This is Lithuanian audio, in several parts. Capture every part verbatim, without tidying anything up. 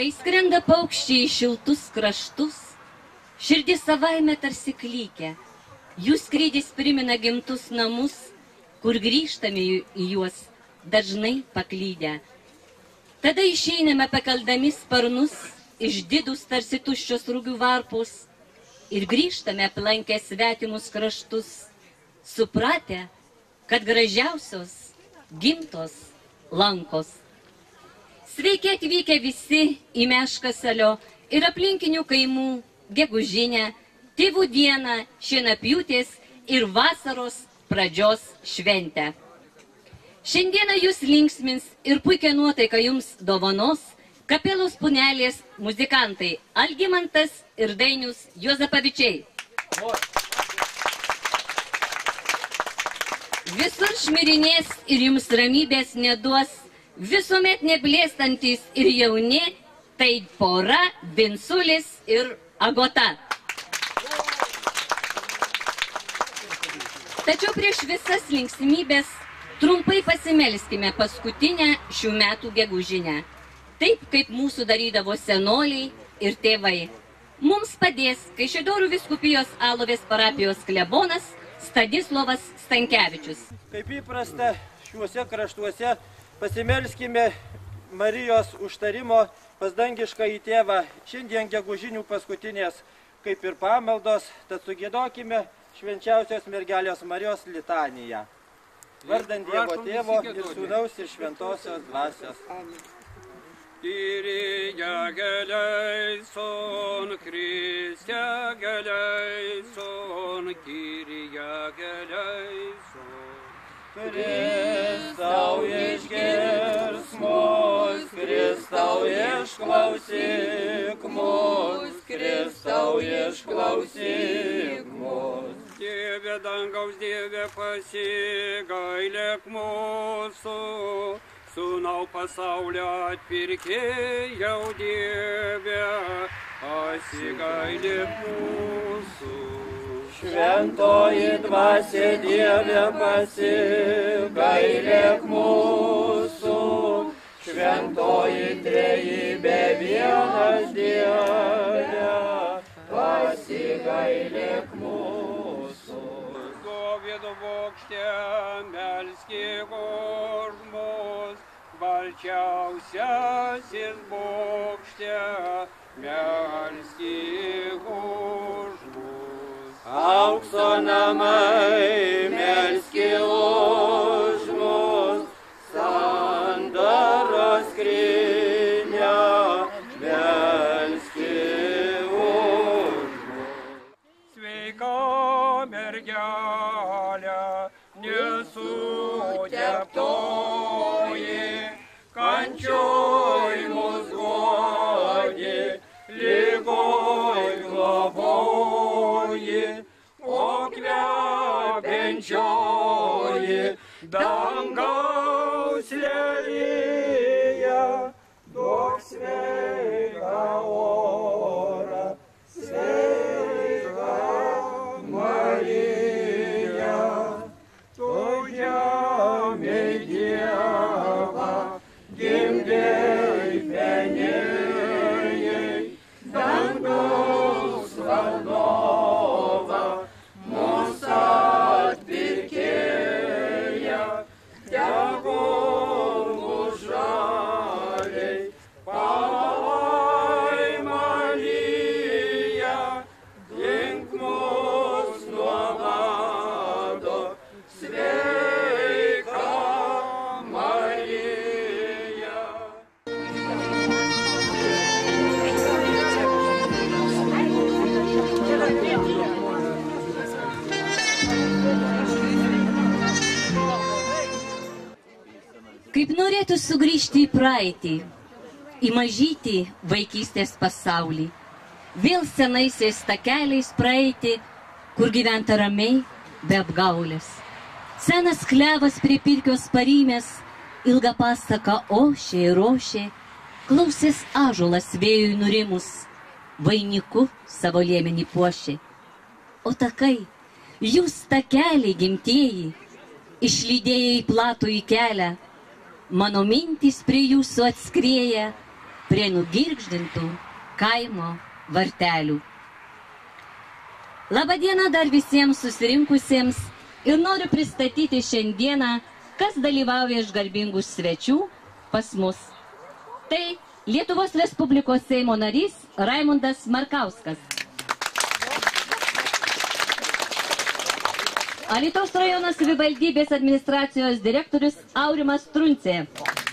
Kai skrenda paukščiai į šiltus kraštus, širdis savaime tarsi klykia, jų skrydis primena gimtus namus, kur grįžtame į juos dažnai paklydę. Tada išeiname pakeldami sparnus, išdidus tarsi tuščios rūgių varpus, ir grįžtame aplankę svetimus kraštus, supratę, kad gražiausios gimtos lankos. Sveiki atvykę visi į Meškasalio ir aplinkinių kaimų gegužinę, tėvų dieną, šienapjūtės ir vasaros pradžios šventę. Šiandieną jūs linksmins ir puikia nuotaika jums dovanos kapelos Punelės muzikantai Algimantas ir Dainius Juozapavičiai. Visur šmirinės ir jums ramybės neduos, visuomet neblėstantis ir jauni, tai pora Vinculis ir Agota. Tačiau prieš visas linksmybės trumpai pasimelskime paskutinę šių metų gegužinę. Taip, kaip mūsų darydavo senoliai ir tėvai. Mums padės Kaišiadorių vyskupijos Alovės parapijos klebonas Stanislovas Stankevičius. Kaip įprasta, šiuose kraštuose pasimelskime Marijos užtarimo pas dangiškąjį tėvą. Šiandien gegužinių paskutinės, kaip ir pamaldos, tad sugiedokime švenčiausios mergelės Marijos litaniją. Vardant Dievo Tėvo ir Sūnaus ir Šventosios dvasios. Kyrie geleison, Kriste geleison, Kyrie geleison. Kristau išgirs mus, Kristau išklausyk mus, Kristau išklausyk mus. Dieve dangaus, Dieve pasigailėk mūsų, Sūnau pasaulio atpirkėjau, Dieve, pasigailėk mūsų. Šventoji dvasia, Dieve, pasigailėk mūsų, Šventoji trejybė vienas Dieve, pasigailėk mūsų. Dovydo bokšte melskik už mus, balčiausiasis bokšte melskik už mus. Aukso namai melski už mus, sandoros skrynia melski už mus. Sveika mergelė, nesuteptoji, kančioj mus guodi, ligoj globoji, o kvepiančioji dangaus lelija, duok sveiką orą, sveika Marija, tu žemėj Dievą gimdei penėjai, dangaus valdovą, mūsų atpirkėja, tegul mūsų žaliai palaima lyja, gink mus nuo bado, sveika Marija. Kaip norėtų sugrįžti į praeitį, į mažytį vaikystės pasaulį, vėl senaisiais takeliais praeiti, kur gyventa ramiai, be apgaulės. Senas klevas prie pirkios parymės, ilgą pasaką ošė ir ošė, klausės ąžuolas vėjui nurimus, vainiku savo liemenį puošė. O takai, jūs takeliai gimtieji, išlydėję į platų į kelią, mano mintys prie jūsų atskrieja, prie nugirgždintų kaimo vartelių. Labadiena dar visiems susirinkusiems ir noriu pristatyti šiandieną, kas dalyvauja iš garbingų svečių pas mus. Tai Lietuvos Respublikos Seimo narys Raimundas Markauskas. Alytaus rajono savivaldybės administracijos direktorius Aurimas Truncė.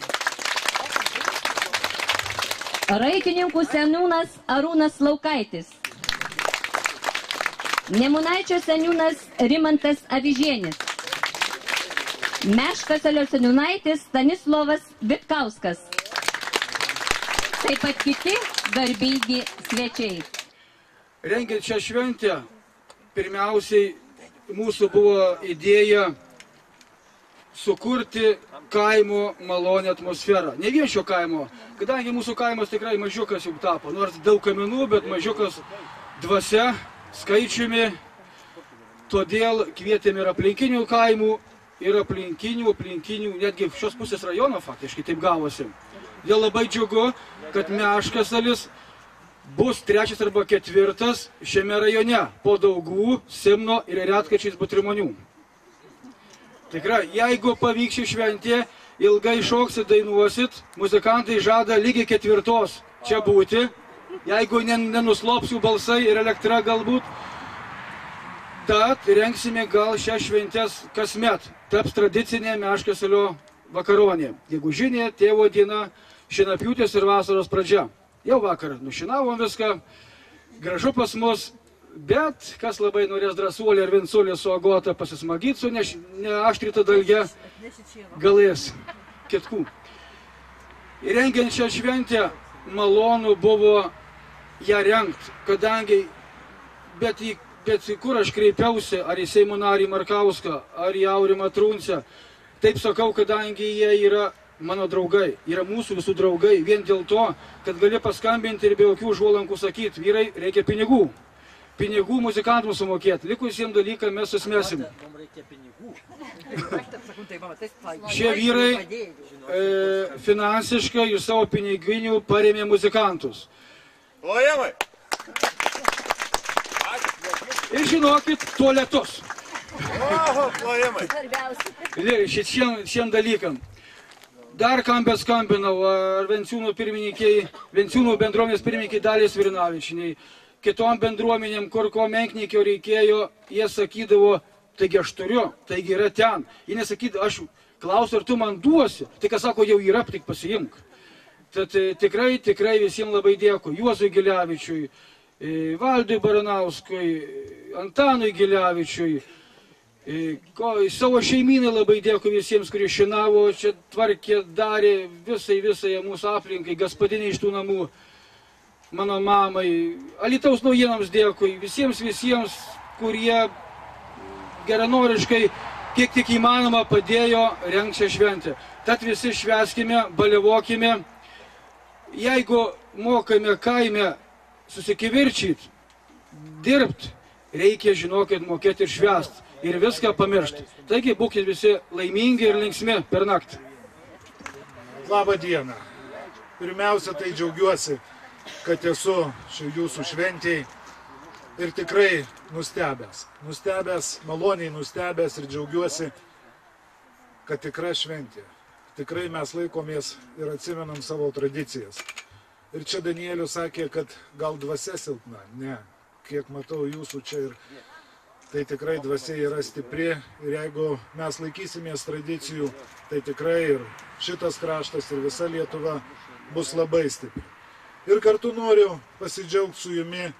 Raitininkų seniūnas Arūnas Laukaitis. Nemunaičio seniūnas Rimantas Avižienis. Meškasalio seniūnaitis Stanislovas Vitkauskas. Taip pat kiti garbingi svečiai. Rengiant šią šventę, pirmiausiai mūsų buvo idėja sukurti kaimo malonę atmosferą. Ne vien šio kaimo, kadangi mūsų kaimas tikrai mažiukas jau tapo, nors daug kaminų, bet mažiukas dvasia, skaičiumi, todėl kvietėme ir aplinkinių kaimų, ir aplinkinių, aplinkinių, netgi šios pusės rajono faktiškai taip gavosi. Dėl labai džiugu, kad Meškasalis bus trečias arba ketvirtas šiame rajone, po Daugų, Simno ir retkarčiais Butrimonių. Tikrai, jeigu pavyks ši šventė, ilgai šoksit, dainuosit, muzikantai žada lygiai ketvirtos čia būti, jeigu nenuslops jų balsai ir elektra galbūt, tad rengsime gal šią šventės kasmet. Taps tradicinė Meškasalio vakaronė. Gegužinė, tėvo diena, šienapjūtės ir vasaros pradžia. Jau vakar nušinavom viską, gražu pas mus, bet kas labai norės drąsuolį ar vinculį su agota pasismagyti su neaštryta dalge, galės kitkų. Rengiant šią šventę, malonu buvo ją rengt, kadangi, bet į, bet į kur aš kreipiausi, ar į Seimo narį Markauską, ar į Aurimą Truncę, taip sakau, kadangi jie yra mano draugai, yra mūsų visų draugai, vien dėl to, kad gali paskambinti ir be jokių užuolankų sakyti, vyrai, reikia pinigų. Pinigų muzikantams sumokėti, likusiems dalykam mes susmesim. Šie vyrai e, finansiškai iš savo piniginių parėmė muzikantus. Plojimai! Ir žinokit, tualetus. Oho, plojimai! Šitiem, šitiem dalykam. Dar kam bet skambinau, ar Venciūnų pirmininkiai, Venciūnų bendruomenės pirmininkiai Daliai Svirinavičienei, kitom bendruomenėm, kur ko menknikio reikėjo, jie sakydavo, taigi aš turiu, taigi yra ten. Jie nesakydavo, aš klausiu, ar tu man duosi, tai kas sako, jau yra, tik pasiimk. Tad tikrai, tikrai visiems labai dėkui, Juozui Gilevičiui, Valdui Baranauskui, Antanui Gilevičiui, ko, savo šeimynai labai dėkui visiems, kurie šinavo, čia tvarkė, darė visai, visai mūsų aplinkai, gaspadiniai iš tų namų, mano mamai, Alytaus naujienams dėkui, visiems, visiems, kurie geranoriškai, kiek tik įmanoma, padėjo rengti šią šventę. Tad visi švęskime, baliavokime, jeigu mokame kaime susikivirčyti, dirbti, reikia, žinokit, mokėti ir švęsti. Ir viską pamiršti. Taigi būkite visi laimingi ir linksmi per naktį. Labą dieną. Pirmiausia, tai džiaugiuosi, kad esu šiai jūsų šventėj ir tikrai nustebęs. Nustebęs, maloniai nustebęs ir džiaugiuosi, kad tikra šventė. Tikrai mes laikomės ir atsimenam savo tradicijas. Ir čia Danielius sakė, kad gal dvasia silpna. Ne, kiek matau jūsų čia ir tai tikrai dvasia yra stipri ir jeigu mes laikysimės tradicijų, tai tikrai ir šitas kraštas ir visa Lietuva bus labai stipri. Ir kartu noriu pasidžiaugti su jumi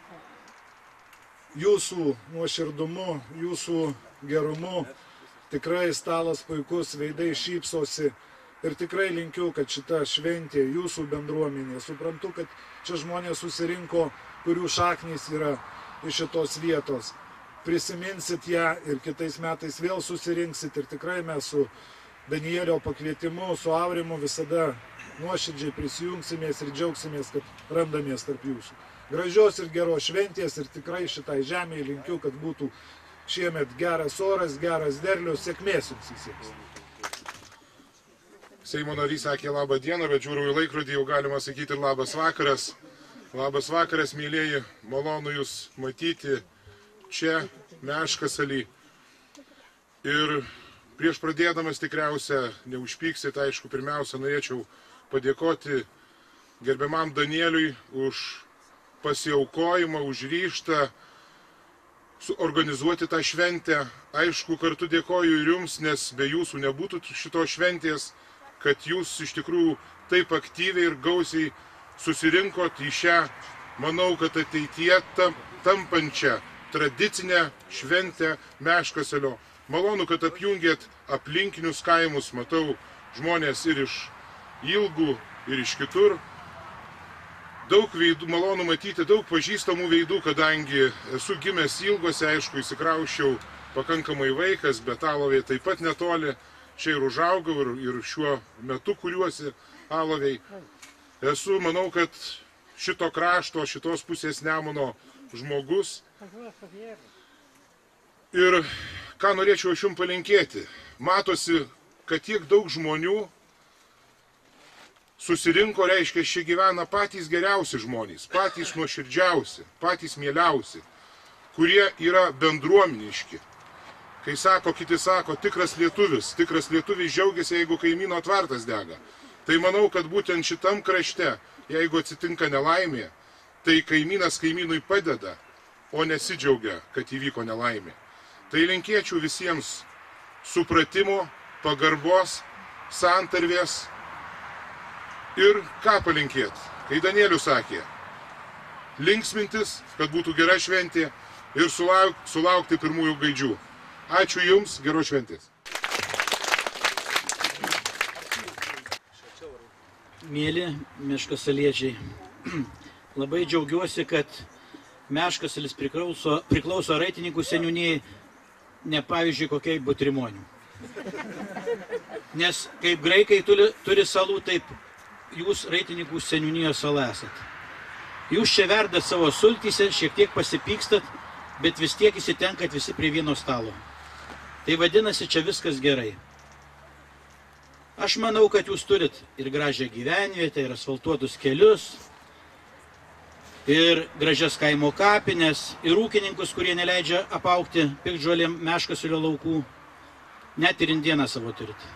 jūsų nuoširdumu, jūsų gerumu. Tikrai stalas puikus, veidai šypsosi ir tikrai linkiu, kad šita šventė jūsų bendruomenė. Suprantu, kad čia žmonės susirinko, kurių šaknys yra iš šitos vietos. Prisiminsit ją ir kitais metais vėl susirinksit ir tikrai mes su Danielio pakvietimu, su Aurimu visada nuoširdžiai prisijungsimės ir džiaugsimės, kad randamės tarp jūsų. Gražios ir geros šventės ir tikrai šitai žemėje linkiu, kad būtų šiemet geras oras, geras derlius, sėkmės jums visiems. Seimo narys sakė labą dieną, bet žiūriu į laikrodį, jau galima sakyti ir labas vakaras. Labas vakaras, mėlyjeji, malonu Jūs matyti čia, Meškasaly. Ir prieš pradėdamas tikriausia, neužpyksit, aišku, pirmiausia, norėčiau padėkoti gerbiamam Danieliui už pasiaukojimą, už ryžtą suorganizuoti tą šventę. Aišku, kartu dėkoju ir Jums, nes be Jūsų nebūtų šito šventės, kad Jūs iš tikrųjų taip aktyviai ir gausiai susirinkot į šią, manau, kad ateityje tampančią tradicinę šventę Meškasalio. Malonu, kad apjungėt aplinkinius kaimus, matau žmonės ir iš Ilgų, ir iš kitur. Daug veidų, malonu matyti, daug pažįstamų veidų, kadangi esu gimęs Ilgose, aišku, įsikrauščiau pakankamai vaikas, bet Alovėje taip pat netoli. Čia ir užaugau, ir, ir šiuo metu kuriuosi Aloviai. Esu, manau, kad šito krašto, šitos pusės Nemuno žmogus. Ir ką norėčiau aš Jums palinkėti. Matosi, kad tiek daug žmonių susirinko, reiškia, čia gyvena patys geriausi žmonės, patys nuoširdžiausi, patys mieliausi, kurie yra bendruomeniški. Kai sako, kiti sako, tikras lietuvis, tikras lietuvis džiaugiasi, jeigu kaimyno tvartas dega. Tai manau, kad būtent šitam krašte, jeigu atsitinka nelaimė, tai kaimynas kaimynui padeda, o nesidžiaugia, kad įvyko nelaimė. Tai linkėčiau visiems supratimo, pagarbos, santarvės ir ką palinkėt. Kai Danielius sakė, linksmintis, kad būtų gera šventė ir sulauk, sulaukti pirmųjų gaidžių. Ačiū Jums, geros šventės. Mėly meškasaliečiai, labai džiaugiuosi, kad Meškasalis priklauso, priklauso raitininkų seniūnijai, ne pavyzdžiui kokiai Butrimonių. Nes kaip graikai turi, turi salų, taip Jūs raitininkų seniūnijos sala esat. Jūs čia verdat savo sultyse, šiek tiek pasipykstat, bet vis tiek įsitenkat visi prie vieno stalo. Tai vadinasi, čia viskas gerai. Aš manau, kad Jūs turit ir gražią gyvenvietę, ir asfaltuotus kelius, ir gražias kaimo kapines, ir ūkininkus, kurie neleidžia apaugti piktžolėm Meškasalio laukų. Net ir indieną savo turit.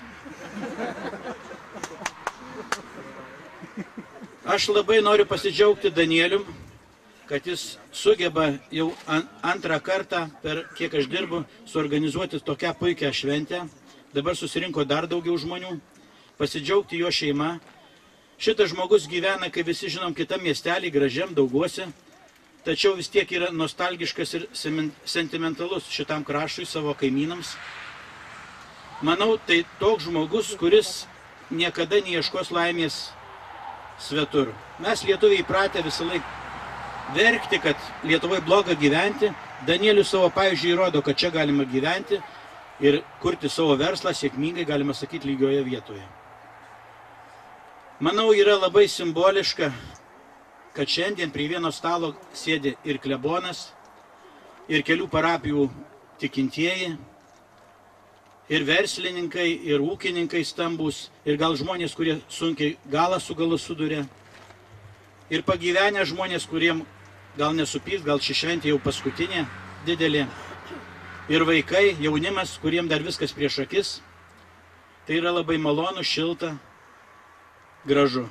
Aš labai noriu pasidžiaugti Danielium, kad jis sugeba jau antrą kartą, per kiek aš dirbu, suorganizuoti tokią puikią šventę. Dabar susirinko dar daugiau žmonių, pasidžiaugti jo šeima. Šitas žmogus gyvena, kaip visi žinom, kitam miestelį, gražiam Dauguose, tačiau vis tiek yra nostalgiškas ir sentimentalus šitam kraštui, savo kaimynams. Manau, tai toks žmogus, kuris niekada neieškos laimės svetur. Mes lietuviai įpratę visą laiką verkti, kad Lietuvoje bloga gyventi. Danielius savo pavyzdžiui įrodo, kad čia galima gyventi ir kurti savo verslą sėkmingai, galima sakyti, lygioje vietoje. Manau, yra labai simboliška, kad šiandien prie vieno stalo sėdi ir klebonas, ir kelių parapijų tikintieji, ir verslininkai, ir ūkininkai stambus, ir gal žmonės, kurie sunkiai galą su galu suduria, ir pagyvenę žmonės, kuriem gal nesupys, gal ši šventė jau paskutinė didelė, ir vaikai, jaunimas, kuriem dar viskas prieš akis. Tai yra labai malonu, šilta, gražu.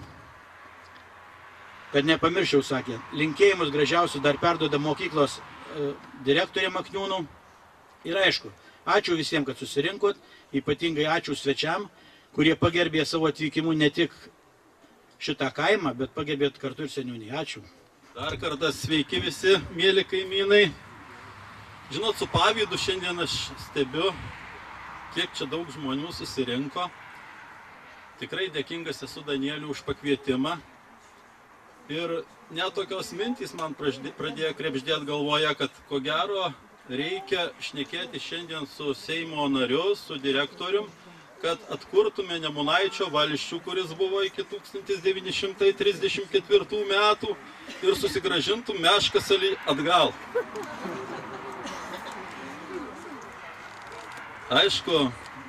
Kad nepamirščiau, sakė, linkėjimus gražiausius dar perduoda mokyklos e, direktorė Makniūnų. Ir aišku, ačiū visiems, kad susirinkot, ypatingai ačiū svečiam, kurie pagerbė savo atvykimu ne tik šitą kaimą, bet pagerbėt kartu ir seniūnį. Ačiū. Dar kartą sveiki visi, mėly kaimynai. Žinot, su pavydu šiandien aš stebiu, kiek čia daug žmonių susirinko. Tikrai dėkingas esu Danieliui už pakvietimą. Ir net tokios mintys man pradėjo krebždėti galvoje, kad ko gero reikia šnekėti šiandien su Seimo nariu, su direktorium, kad atkurtume Nemunaičio valsčių, kuris buvo iki tūkstantis devyni šimtai trisdešimt ketvirtų metų ir susigrąžintų Meškasalį atgal. Aišku,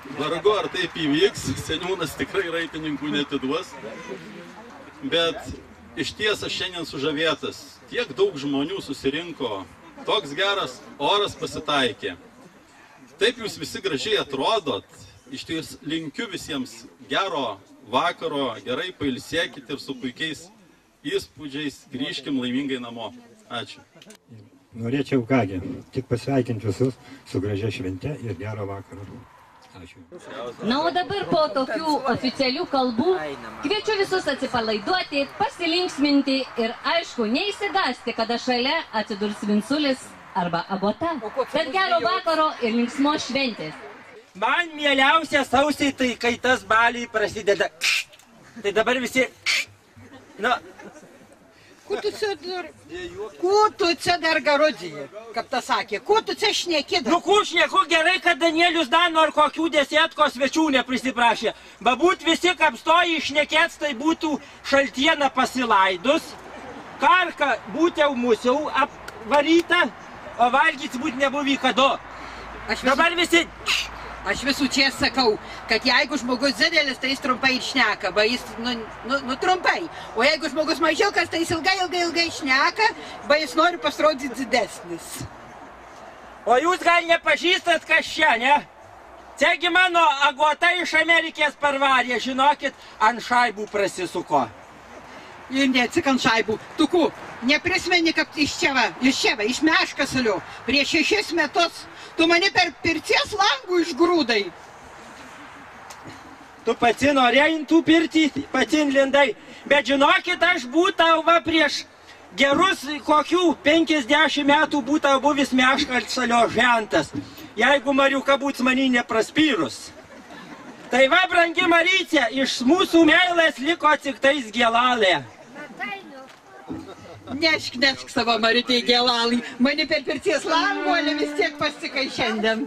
Vargu ar taip įvyks, seniūnas tikrai raitininkų netiduos, bet iš ties aš šiandien sužavėtas. Tiek daug žmonių susirinko, toks geras oras pasitaikė. Taip jūs visi gražiai atrodot, iš ties linkiu visiems gero vakaro, gerai pailsėkit ir su puikiais įspūdžiais grįžkim laimingai namo. Ačiū. Norėčiau kągi, tik pasveikinti visus su gražia švente ir gero vakaro. Ačiū. Na, o dabar po tokių oficialių kalbų kviečiu visus atsipalaiduoti, pasilinksminti ir, aišku, neįsigasti, kada šalia atsidurs Vinculis arba Agota. Tad gero vakaro ir linksmos šventės. Man mieliausia sausiai, tai kai tas baliai prasideda. Tai dabar visi... Nu... Ko tu čia dar... Ko tu čia dar garodžiai, kaip ta sakė? Ko tu čia šnekėdas? Nu, kur šneku gerai, kad Danielius Dano ar kokių desėtkos svečių neprisiprašė. Babūt visi, kaip stoji šnekėts, tai būtų šaltiena pasilaidus, karka būtų musiau apvaryta, o valgyti būtų nebuvį kado. Dabar visi... Aš visų čia sakau, kad jeigu žmogus didelis, tai jis trumpai ir šneka, ba jis, nu, nu, nu trumpai. O jeigu žmogus mažiukas, tai jis ilgai, ilgai, ilgai šneka, ba jis nori pasirodyti didesnis. O jūs gal nepažįstat, kas čia, ne? Čiagi mano Agota iš Amerikės parvarė, žinokit, ant šaibų prasisuko. Ir ne tik ant šaibų. Tuku, neprisimeni, kad iš čia, va, iš čia, va, iš Meškasalio, prieš šešis metus, tu mane per pirties langų išgrūdai. Tu pati norėjai tų pirtį, pati lindai. Bet žinokit, aš būtau va prieš gerus kokių penkiasdešimt metų būtau buvis Meškasalio žentas. Jeigu Mariuka būtų manį nepraspyrus. Tai va, brangi Marytė, iš mūsų meilės liko tik tais gelalė. Nešk, nešk savo Marytei gelalį. Mane per pirties languolį vis tiek pasikai šiandien.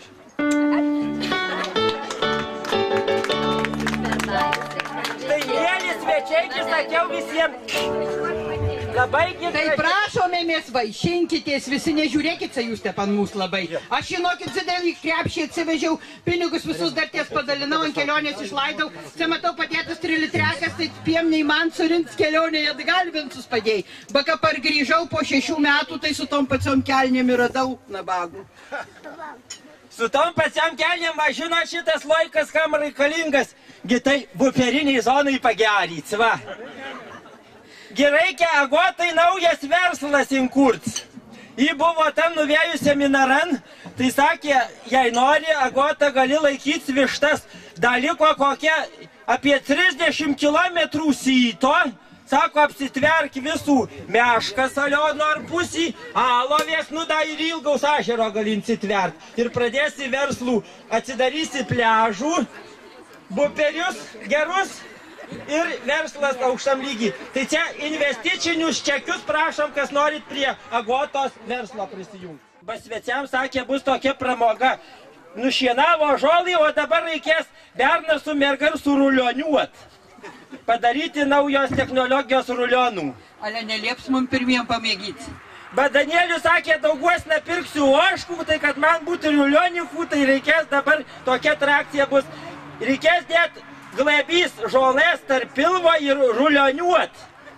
Tai mėly svečiai, kai sakiau visiems. Labai gerai. Tai prašome, mes vaišinkitės, visi nežiūrėkit, jūs te pan mūsų labai. Aš žinokit, didelį krepšį atsivežiau, pinigus visus dar ties padalinau, ant kelionės išlaidau. Čia matau patėtas trilitrekas, tai piemniai man surinks kelionėje atgalvinsus padėjai. Baka pargrįžau po šešių metų, tai su tom pačiom kelnėm ir radau nabagų. Su tom pačiam kelnėm, aš žino, šitas laikas kam reikalingas. Gitai buferiniai zonai pagerinti, va. Gerai, Agotai naujas verslas inkurts. Ji buvo ten nuvėjus seminaran, tai sakė, jei nori, Agota, gali laikyti vištas. Daliko kokia apie trisdešimt kilometrų syto, sako, apsitverk visų Meškasalio nor pusį, alovės, nu da ir Ilgaus ežero gali insitverk. Ir pradėsi verslų, atsidarysi pliažų, buperius gerus, ir verslas aukštam lygiai. Tai čia investicinius čekius prašom, kas norit prie Agotos verslo prisijungti. Basveciams sakė, bus tokia pramoga. Nušienavo žolį, o dabar reikės berną su merga ir surulioniuot. Padaryti naujos technologijos rulionų. Ale nelieps mums pirmiem pamėgyti. Bet Danielius sakė, dauguos nepirksiu oškų, tai kad man būtų rulionikų, tai reikės dabar tokia trakcija bus. Reikės dėti glebys žolės tarp pilvo ir rulioniuot.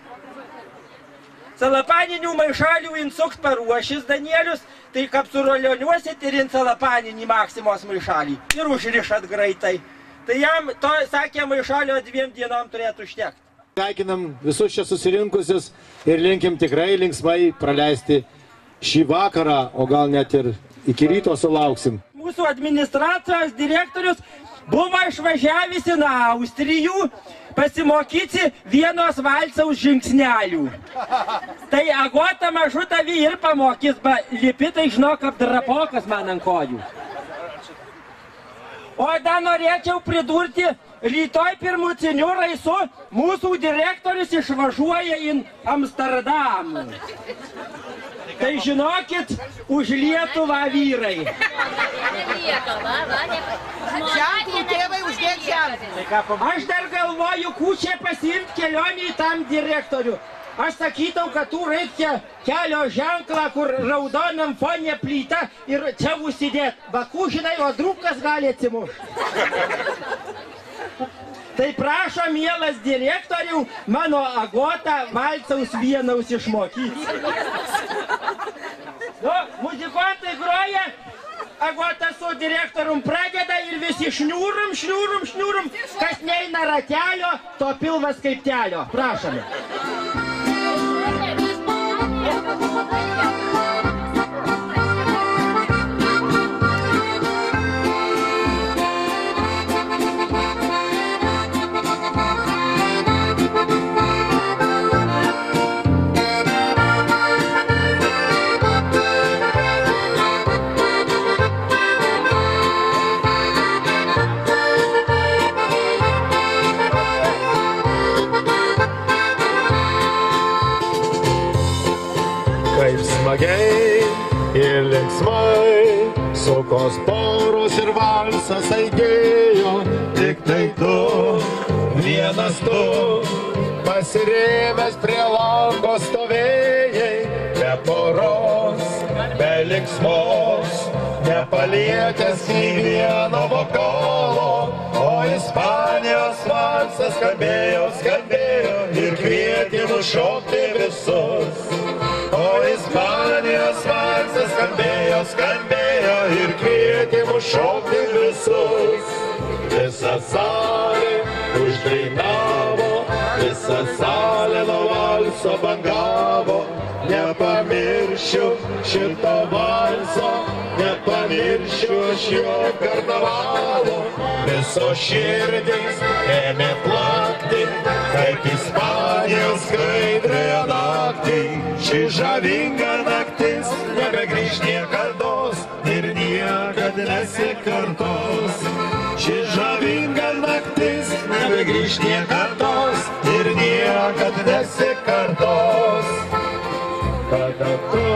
Salapaninių maišalių insukt paruošis Danielius, tai kaip surulioniuosit ir in salapaninį Maksimos maišalį. Ir užrišat greitai. Tai jam to, sakė, maišalio dviem dienom turėtų užtekti. Sveikinam visus čia susirinkusius ir linkim tikrai linksmai praleisti šį vakarą, o gal net ir iki ryto sulauksim. Mūsų administracijos direktorius buvo išvažiavęs į Austrijų pasimokyti vienos valsaus žingsnelių. Tai Agota mažutą vį ir pamokys, ba lipi, tai žinok, apdrapokas man ant kojų. O dar norėčiau pridurti, rytoj pirmuciniu raisu mūsų direktorius išvažiuoja į Amsterdamą. Tai žinokit, už Lietuvą vyrai. Ženklų tėvai uždėk ženklų. Aš dar galvoju, kučią pasiimti kelionį į tam direktorių. aš sakytau, kad tu reikia kelio ženklą, kur raudonam fonė plyta ir čia užsidėt. Vakų, žinai, o drukas gali atsimušti. Tai prašo, mielas direktorių, mano Agotą valcaus vienaus išmokyti. Nu, muzikantai groja, Agota su direktorium pradeda ir visi šniūrum, šniūrum, šniūrum, kas neina ratelio, to pilvas kaip telio. Prašome. Smagiai ir linksmai, sukos poros ir valsas aidėjo, tik tai tu, vienas tu, pasirėmęs prie lango stovėjai, be poros, be linksmos, nepalietęs nei vieno vokalo, o Ispanijos valsas skambėjo, skambėjo ir kvietė mus šokti visus. O Ispanijos valsas skambėjo, skambėjo ir kvietė mus šokti visus. Visa salė uždainavo, visa salė nuo valso bangavo. Nepamiršiu šito valso, nepamiršiu šio karnavalo. Visos širdys ėmė plakti, kaip Ispanijos skaidrėje naktį. Ši žavinga naktis nebegrįž niekados ir niekad nesikartos. Ši žavinga naktis nebegrįž niekados ir niekad nesikartos. Kada tu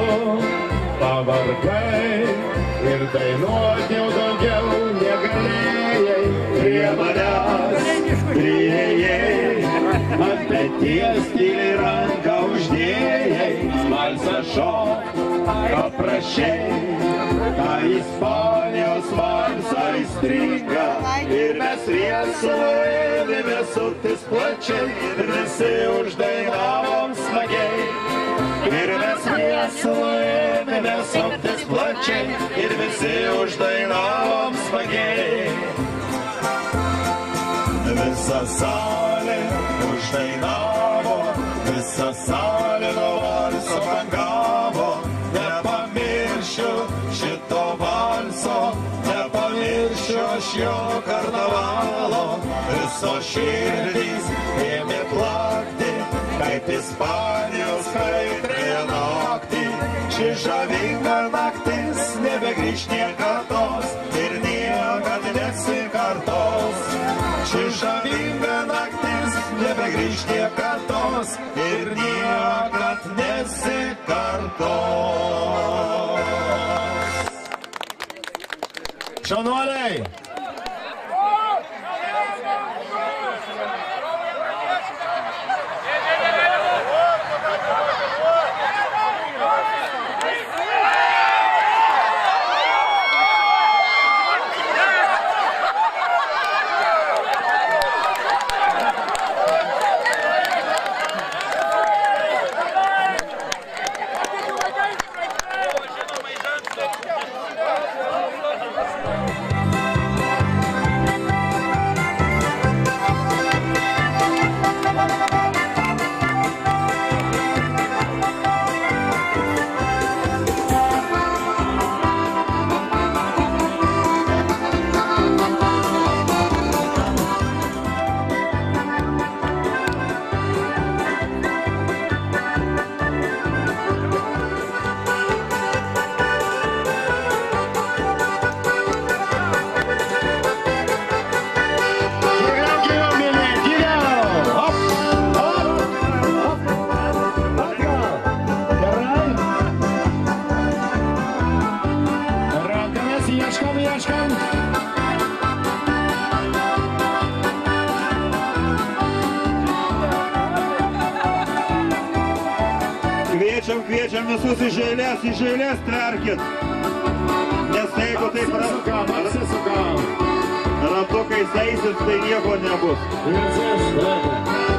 pavargai ir dainuoti jau daugiau negalėjai, prie manęs priėjai, ant peties tyliai ranką uždėjai, smalsą šok, paprašei, tą Ispanijos valsą įstringa ir mes viesulą ėmėme suktis plačiai ir visi uždainavom smagiai. Ir mes viesulą ėmėme suktis plačiai ir visi uždainavom smagiai. Visa salė uždainavo, visa salė nuo valso bangavo. Nepamiršiu šito valso, nepamiršiu aš jo karnavalo. Visos širdys ėmė plakti, kaip Ispanijos skaidrėje naktį. Ši žavinga naktis nebegrįž niekados ir niekad nesikartos. Ši žavinga naktis nebegrįž niekados ir niekad nesikartos. Šaunuoliai! Prašom, kviečiam visus iš eilės, iš eilės tverkit. Nes jeigu taip ratukais eisit, tai nieko nebus.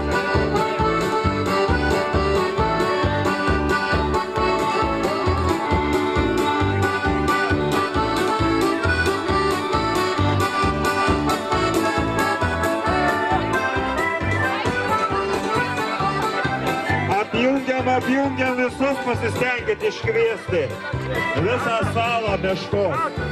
Apjungiam, apjungiam visus, pasistengit iškviesti visą salą meškos.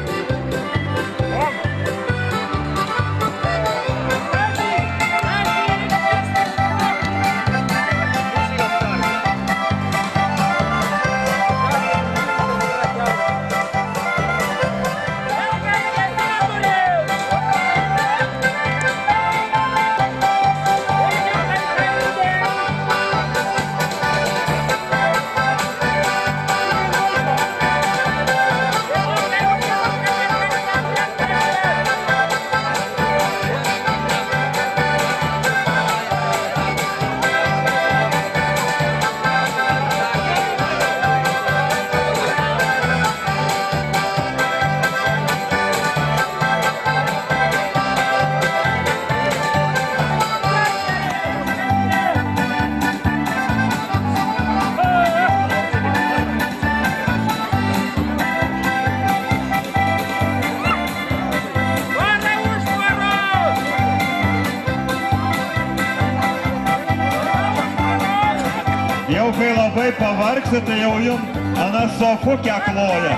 Jau kai labai pavargsite, jau jums anas sofukė kloja.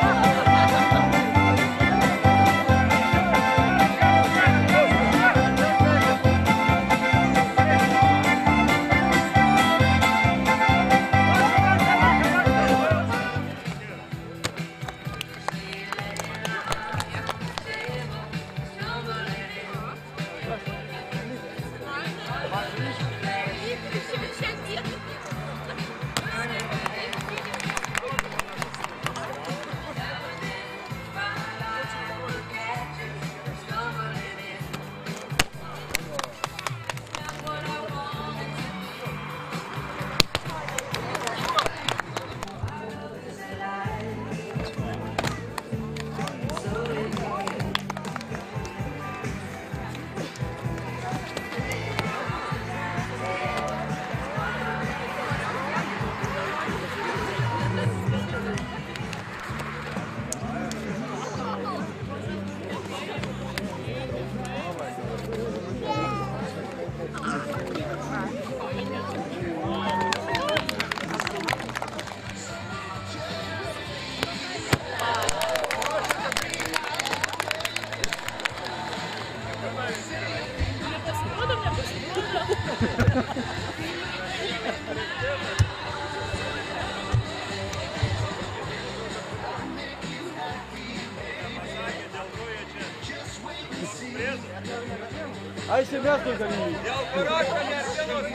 Ai se mes tu galimybė. Dėl parašo merginos.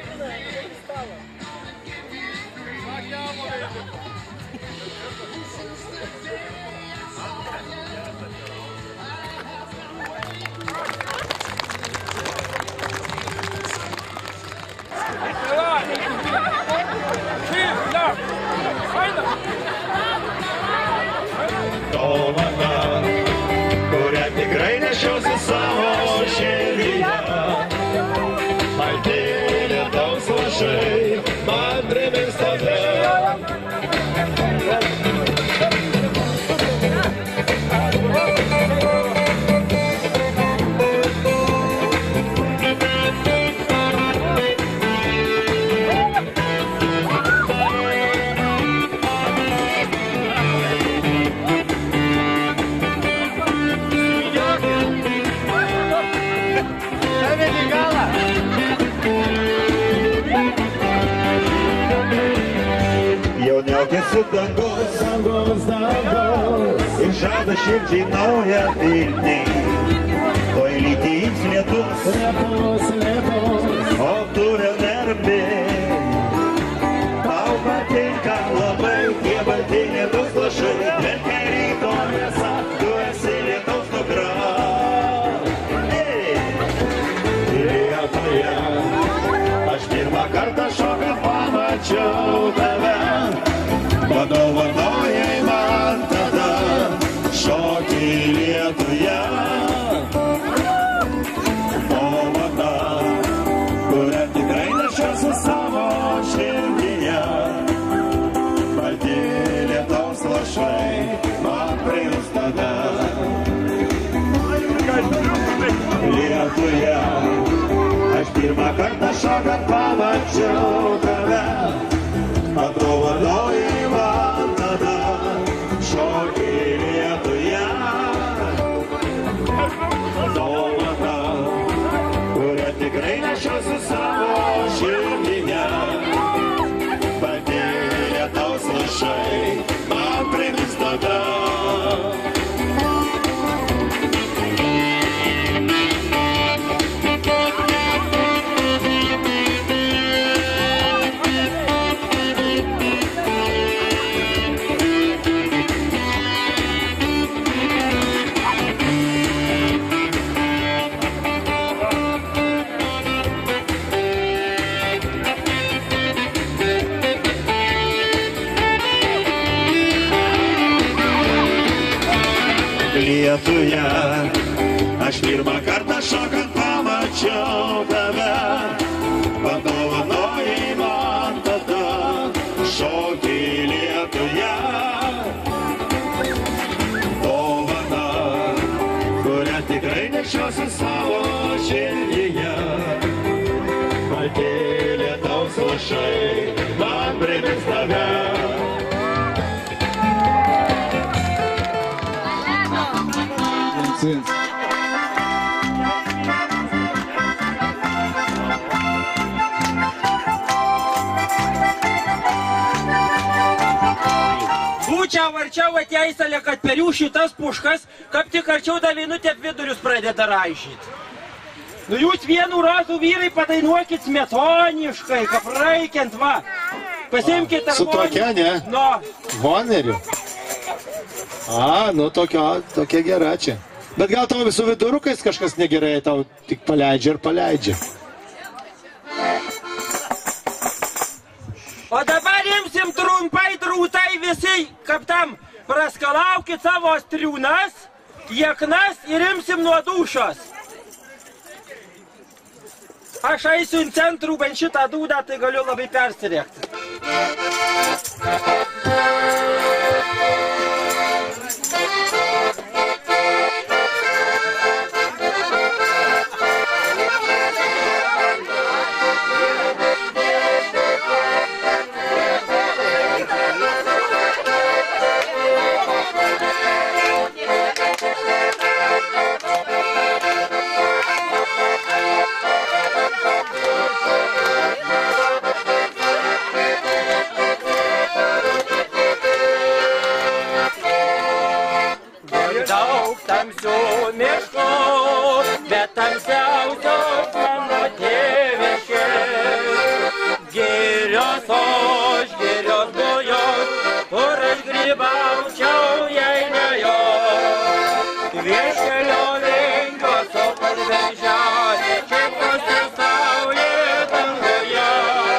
Dovana, kurią tikrai nešiosi savo širdyje. Balti lietaus lašai man primins tave. Jauniaukiasi dangus, dangus, dangus ir žada širdžiai naują viltį. Toj lytys lietus, lietus, lietus, o tu vėl nerbi. Tau patinka labai tie balti lietaus lašai, bet kai ryto mėsa, tu esi lietaus dukra. Lietuvė, aš pirmą kartą šoką pamačiau tave. padovanojai man tada šokį Lietuje. Dovana, kurią tikrai nešiosiu savo širdyje. Balti lietaus lašai man prailus tada. Lietuje aš pirmą kartą šokant pamačiau tave. Padovanojai man tada šokį Lietuje. Dovana, kurią tikrai nešiosiu savo širdyje. Balti lietaus lašai man primins tada. Lietuje aš pirmą kartą šokant pamačiau tave. Padovanojai man tada šokį Lietuje. Dovana, kurią tikrai nešiosiu savo širdyje. Balti lietaus lašai man primins tave. Būčiau arčiau ateisalė, kad per jų šitas puškas, kaip tik arčiau davinutė vidurius pradeda raižyti. Nu jūs vienu razu vyrai padainuokit smetoniškai, kaip raikiant va. Pasimkit Su tokia, ne? No. Voneriu. A, nu tokio, tokia gera čia. Bet gal tau visų vidurukais kažkas negerai, tau tik paleidžia ir paleidžia. O dabar imsim trumpai, drūtai visi, kaip tam, praskalaukit savo striūnas, jeknas ir imsim nuo dūšios. Aš eisiu į centrų, bent šitą dūdą, tai galiu labai persirėkti. Daug tamsių miškų, bet tamsiausios mano tėviškės. Girios ož, girios bujos, kur aš grybaučiau, jei ne jos. Vieškelio linkios, o parveželė, šypsosi saulė danguje.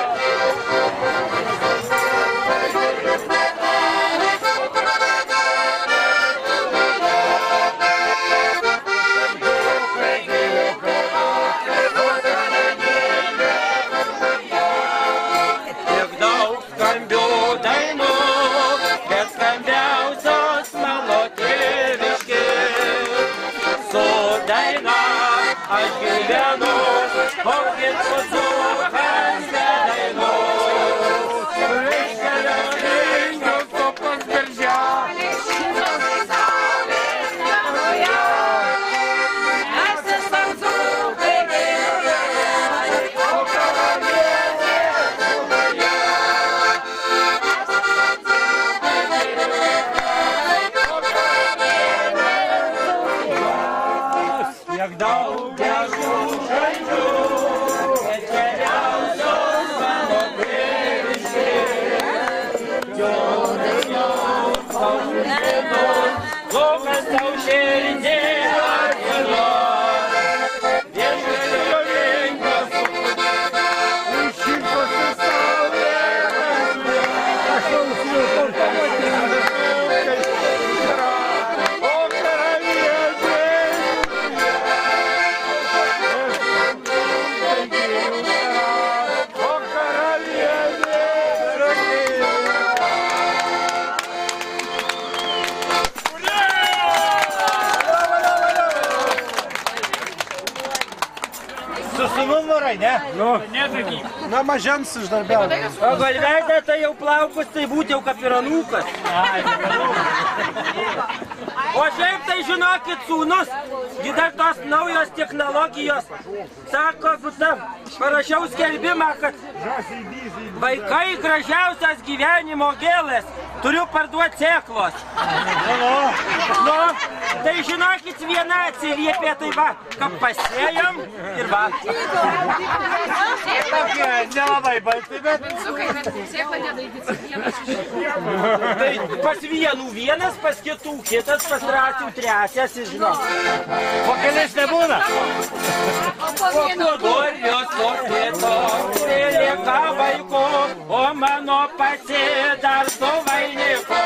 Aš gyvenu, o kitkus dzūkams nedainu. Vieškelio linkios, o parveželė, šypsosi saulė danguje. Mes esam dzūkai geri, o karalienė danguje. gerai, ne? Nu. Na, mažens išdarbiavo. O galvedė tai jau plaukus, tai būtų jau kapiranūkas. O šiaip tai žinokit, sūnus, gi dar tos naujos technologijos. Sako, būta, parašiau skelbimą, kad vaikai gražiausias gyvenimo gėlės. Turiu parduoti sėklos. Nu, tai žinokit, viena atsiliepė, tai va, kad pasėjom ir va. Nelabai balti, bet... Tai pas vienų vienas, pas kitų kitas, pas racijų trečias, žinok. O keliais nebūna? O kudurijos mokėto, kurie lieka vaiko, o mano pati dar su vainiko.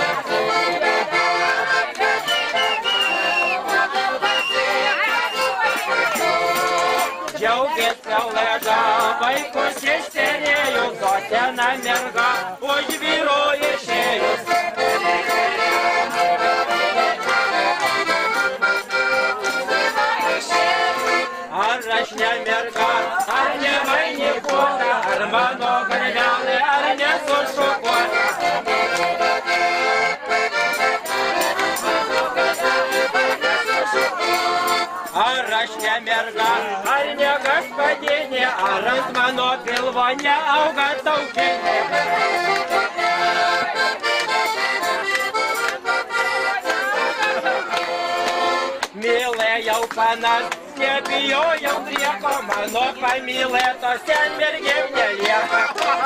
Džiaugės pelėga, vaikus išterėjus, o sena merga už vyro išėjus. Ar aš ne merga, ar ne vainikuota, ar mano garvelė, ar nesušukuota. Ar aš ne merga, ar ne gaspadinė, ar ant mano pilvo neauga taukinė. Mylėjau panas, nebijojau nieko, mano pamylėtos ten mergėm nelieka.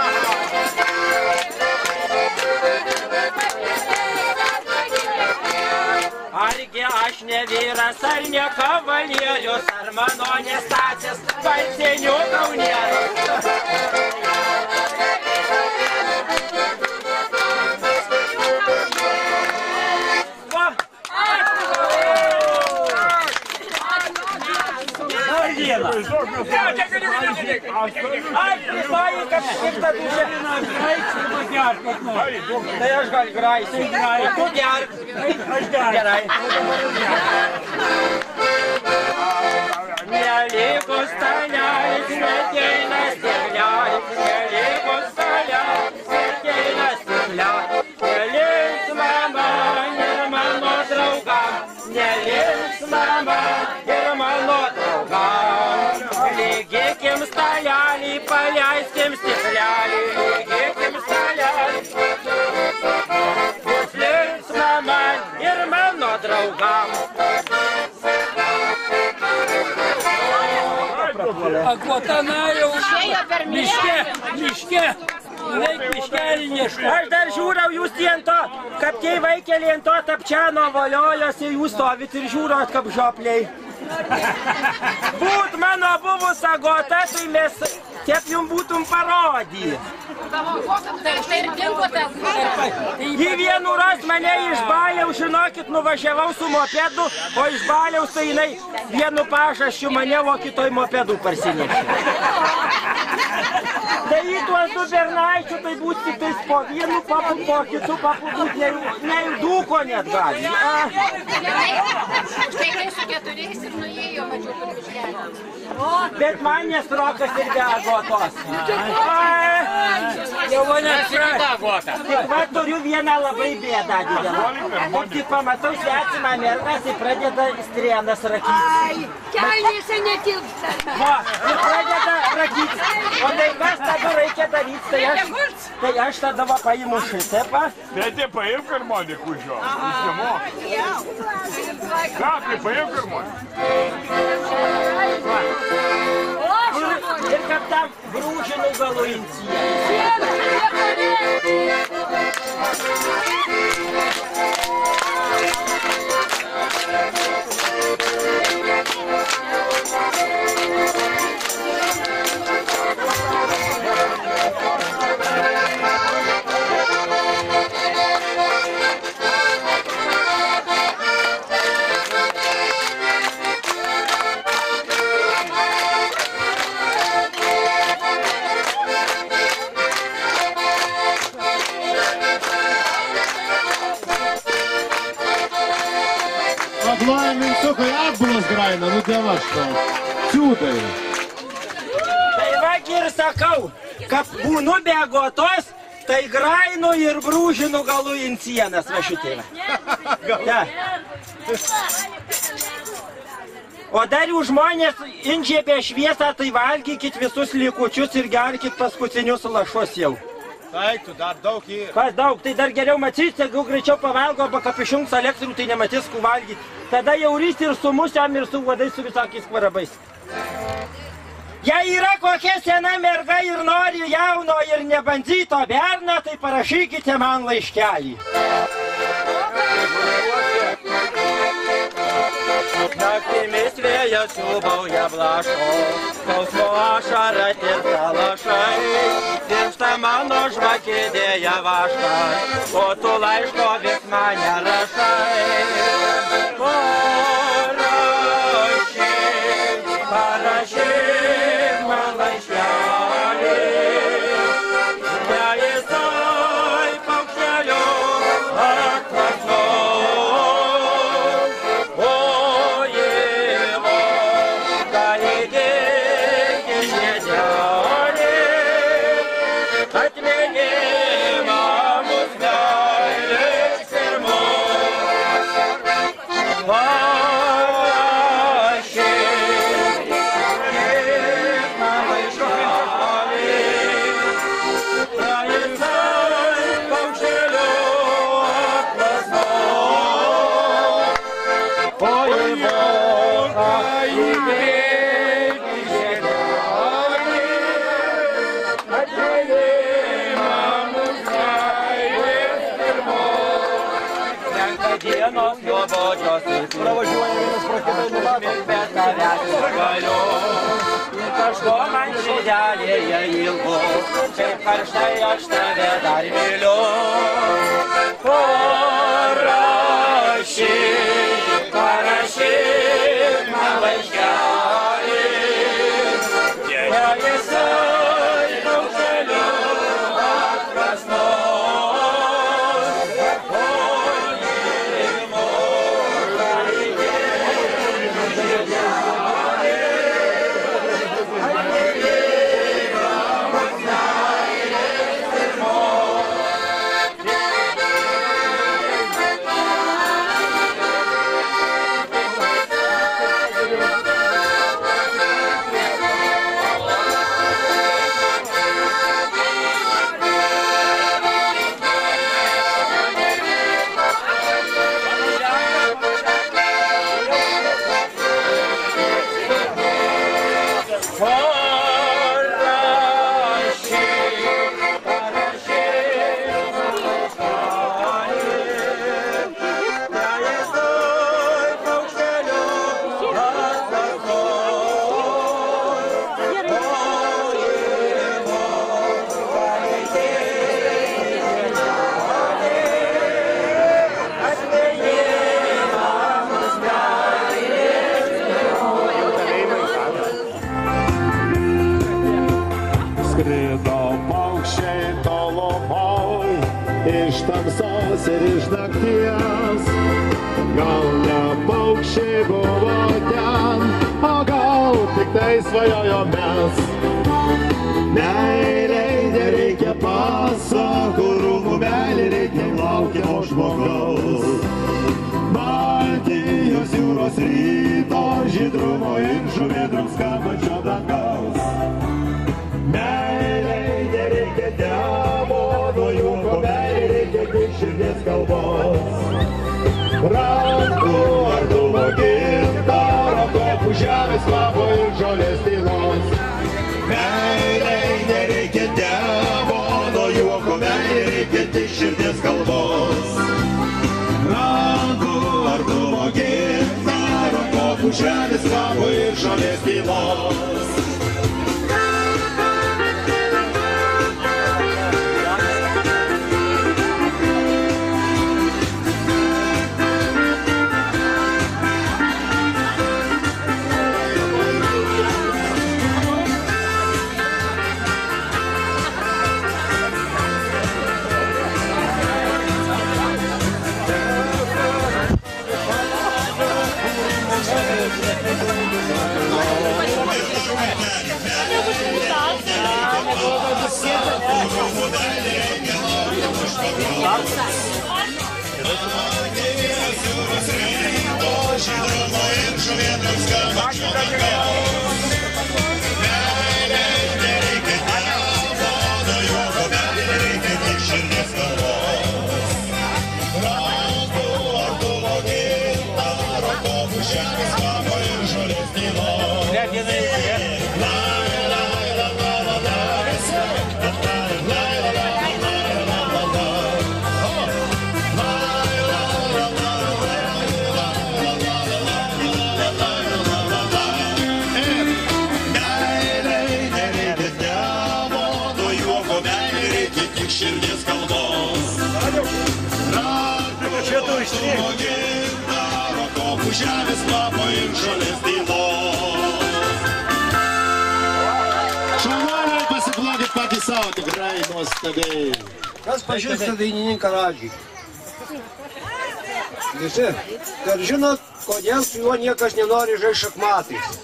Argi aš ne vyras, ar ne kavalierius, ar mano nestacijos balsinių kaunierus. Ai, pristoji, kad šitą dušę. Tai aš gal graisiu. Tu gerk. Aš gerk. Gerai. Nelygus staliais, neteinas stikliais, nelygus staliais, neteinas stikliais. Nelinksma man ir mano draugam, nelinksma man ir mano draugam. Lygikim stalelį, paleiskim stiklelį, lygikim stalelį. Bus linksma man ir mano draugam. Akvotana jau miške, miške, veik miškelį neška. Aš dar žiūrau, jūs ant to, kaip tie vaikeliai ant to tapčiano voliojosi, jūs stovit ir žiūrot kaip žiopliai. Būt mano buvus agota, tai mes tiek jums būtum parodį. Į vienu ras mane iš Baliaus, žinokit, nuvažiavau su mopedu, o iš Baliaus tai jinai vienu pažasčiu mane, o kitoj mopedu parsinešė. Tai į tuos du bernaičių tai bus tik tais po vienu papu, po kitų papu būt ne į dūko net gali. Štai kai su keturiais ir nuėjo važiuoti miškelį. Bet man nesrokas ir be agotos. Jau mane atsirado agota. Tik va turiu vieną labai bėdą didelą. O tik pamatau svetimą mergą, tai pradeda strienas rakyti. Kelnėse netilpsta. Va, ir pradeda rakyti. O tai kas tada reikia daryti, tai aš, tai aš tada va paimu šitą. Bet tai paimk karmonik už jo. Jis nemoka. Ką, tai paimk karmonik. Ir kaip tam grūžinų galų incijai. Плавим, сука, апбулас грайна, ну для вас что? Сюда. ir sakau, kad būnu bėgotos, tai grainu ir brūžinu galų in sienas, va šitie. Ja. O dar jų žmonės inžiebė šviesą, tai valgykit visus likučius ir gerkit paskutinius lašus jau. Taip, tu dar daug yra. Kas daug, tai dar geriau matys, jeigu greičiau pavalgo, arba kaip išjungs elektrų, tai nematys, ku valgyti. Tada jau rys ir su musiam, ir su vadais, su visokiais kvarabais. Jei yra kokia sena merga ir nori jauno ir nebandyto berną, tai parašykite man laiškelį. Naktimis vėjas siūbauja blaško, skausmo ašara tirta lašai. Tiršta mano žvakė dėja vaškas, o tu laiško vis mane rašai. Parašyk, parašyk man laiškelį, jei jisai paukšteliu atplasnos. O Dievo, galėdėki žiedelį, atminimą mus gailės ir mus. Parašyk, man laiškelį, jei jisai paukšteliu atplasnos. O Dievo, galėdėki žiedelį, atminimą mus gailės ir mus. Renka dienos nuobodžios ir bet tavęs negaliu. Kažko man širdelėje ilgu, kaip karštai aš tave dar myliu. Parašyk, parašyk man laiškelį, jei jisai paukšteliu atplasnos. O Dievo, galėdėki žiedelį, atminimą mus gailės ir mus. Skrido paukščiai tolumoj, iš tamsos ir iš nakties. Gal ne paukščiai buvo ten, o gal tik tai svajojom mes. Meiliai nereikia pasakų, rūmų meilė reikia laukiamo žmogaus. Baltijos jūros ryto žydrumo ir žuvėdrum skambančio dangaus. Meiliai nereikia demonų, juoko meilė reikia tik širdies kalbos. Rankų ar dūmo gintaro, kopų žemės kvapo ir žolės tylos. Meiliai nereikia demonų, juoko meilė reikia tik širdies kalbos. Rankų ar dūmo gintaro, kopų žemės kvapo ir žolės tylos. Žemės lapo ir žolės dainos. Šaunuoliai, pasiplokit patys savo, tikrai nuostabiai. Kas pažįsta dainininką Radžį? Visi. Ir žinot, kodėl su juo niekas nenori žaisti šachmatais?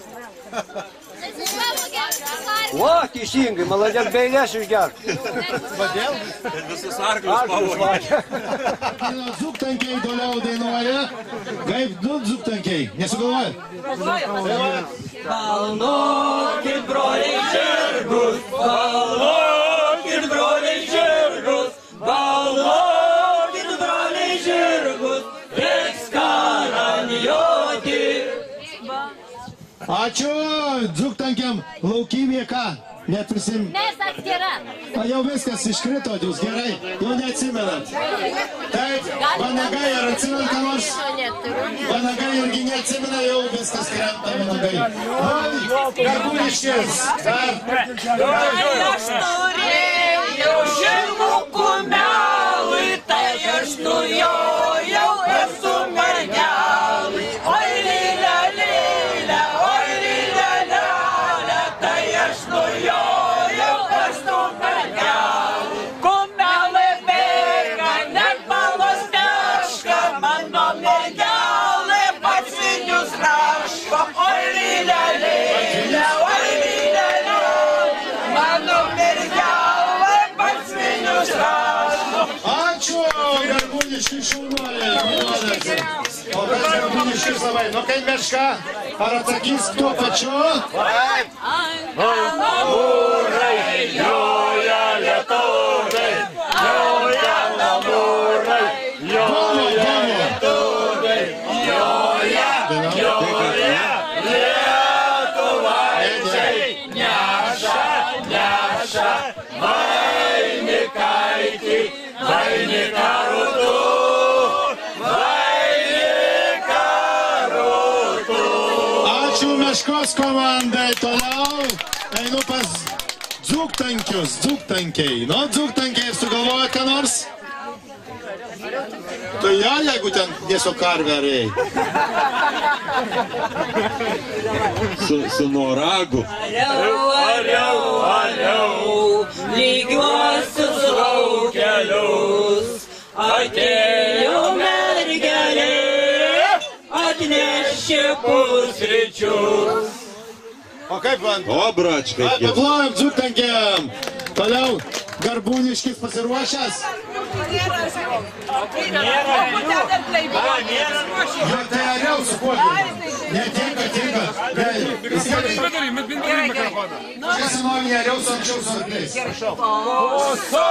O, teisingai, maladės be eilės išgerk. Kodėl? Ir visus arklius pavogė. Dzūktankiai toliau dainuoja. Kaip du dzūktankiai? Nesugalvoja? Balnokit, broliai, žirgus, balnokit, broliai, žirgus, balnokit, broliai, žirgus, reiks karanjoti. Ačiū dzūktankiam, laukymė ką? Net prisim... Mes atskira. A jau viskas iškrito, jūs gerai, jau neatsimenat. Taip, vanagai, ar atsimena ką nors? Vanagai irgi neatsimena, jau viskas krenta vanagai. Oi, Garbuniškis, dar. Aš norėjau žirgų kumelui, tai aš nujojau esu mergelui. Oi, lėlė, lėlė, oi, lėlė, lėlė, tai aš nujojau esu mergelui. Kumelai bėga, net balos teška, mano mergelė pasinius raško. Oi, lėlė, lėlė, oi, lėlė, lėlė, mano mergelė pasinius raško. Ačiū, Garbuniški šaunuoliai. O kas Garbuniškis labai? Nu kaip meška, ar atsakys tuo pačiu? Taip. Namūrai, joja lietuviai, joja namūrai, joja lietuviai, joja, joja lietuvaičiai, neša, neša, vainikaitį, vainiką rudų, vainiką rudų. Ačiū meškos komandai, toliau einu pas dzūktankius, dzūktankiai. Nu, dzūktankiai sugalvoja ką nors? Tai ja, jeigu ten nesu karveriai. Su, su noragu. Aliau, aliau, aliau, lygiuosius laukelius, atėjo mergelė, atnešė pusryčius. O kaip man? O, bračkai. Paplojam dzūktankiam. Toliau Garbuniškis pasiruošęs. Jo, tai ariau su kuo? Netinka, tinka. Čia senovinė ariau su anksčiau su arkliais. O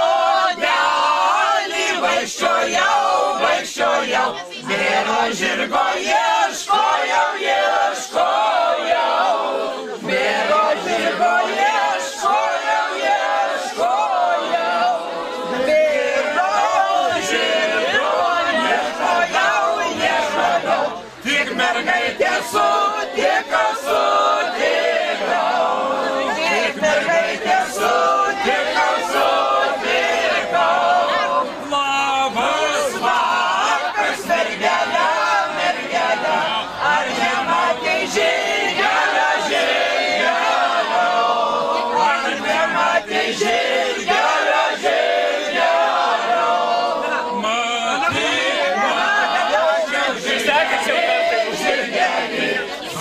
sodelį vaikščiojau, vaikščiojau, nėra žirgo ieškojau, ieškojau. Nėra žirgo ieškojau, ieškojau. Nėra žirgo ieškojau, ieškojau. Tik mergaitė sutiko, sutikau. Tik mergaitė sutiko, sutikau. Labas vakaras, mergelė, mergelė, ar nematei žirgelio, žirgelio? Ar nematei žirgelio, žirgelio? Matai, matai, žirgelį,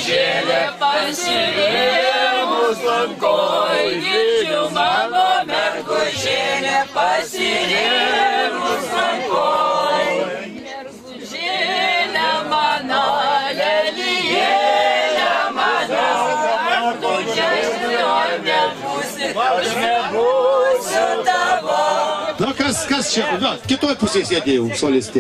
mergužėlė pasirėmus lankoj, didžiu mano mergužėlė pasirėmus lankoj. Mergužėlė mano, lelijėlė mano, mergužėlė nebūsi, aš nebūsiu tavo. Na kas, kas čia? Na, kitoj pusėje sėdėjau, solistė.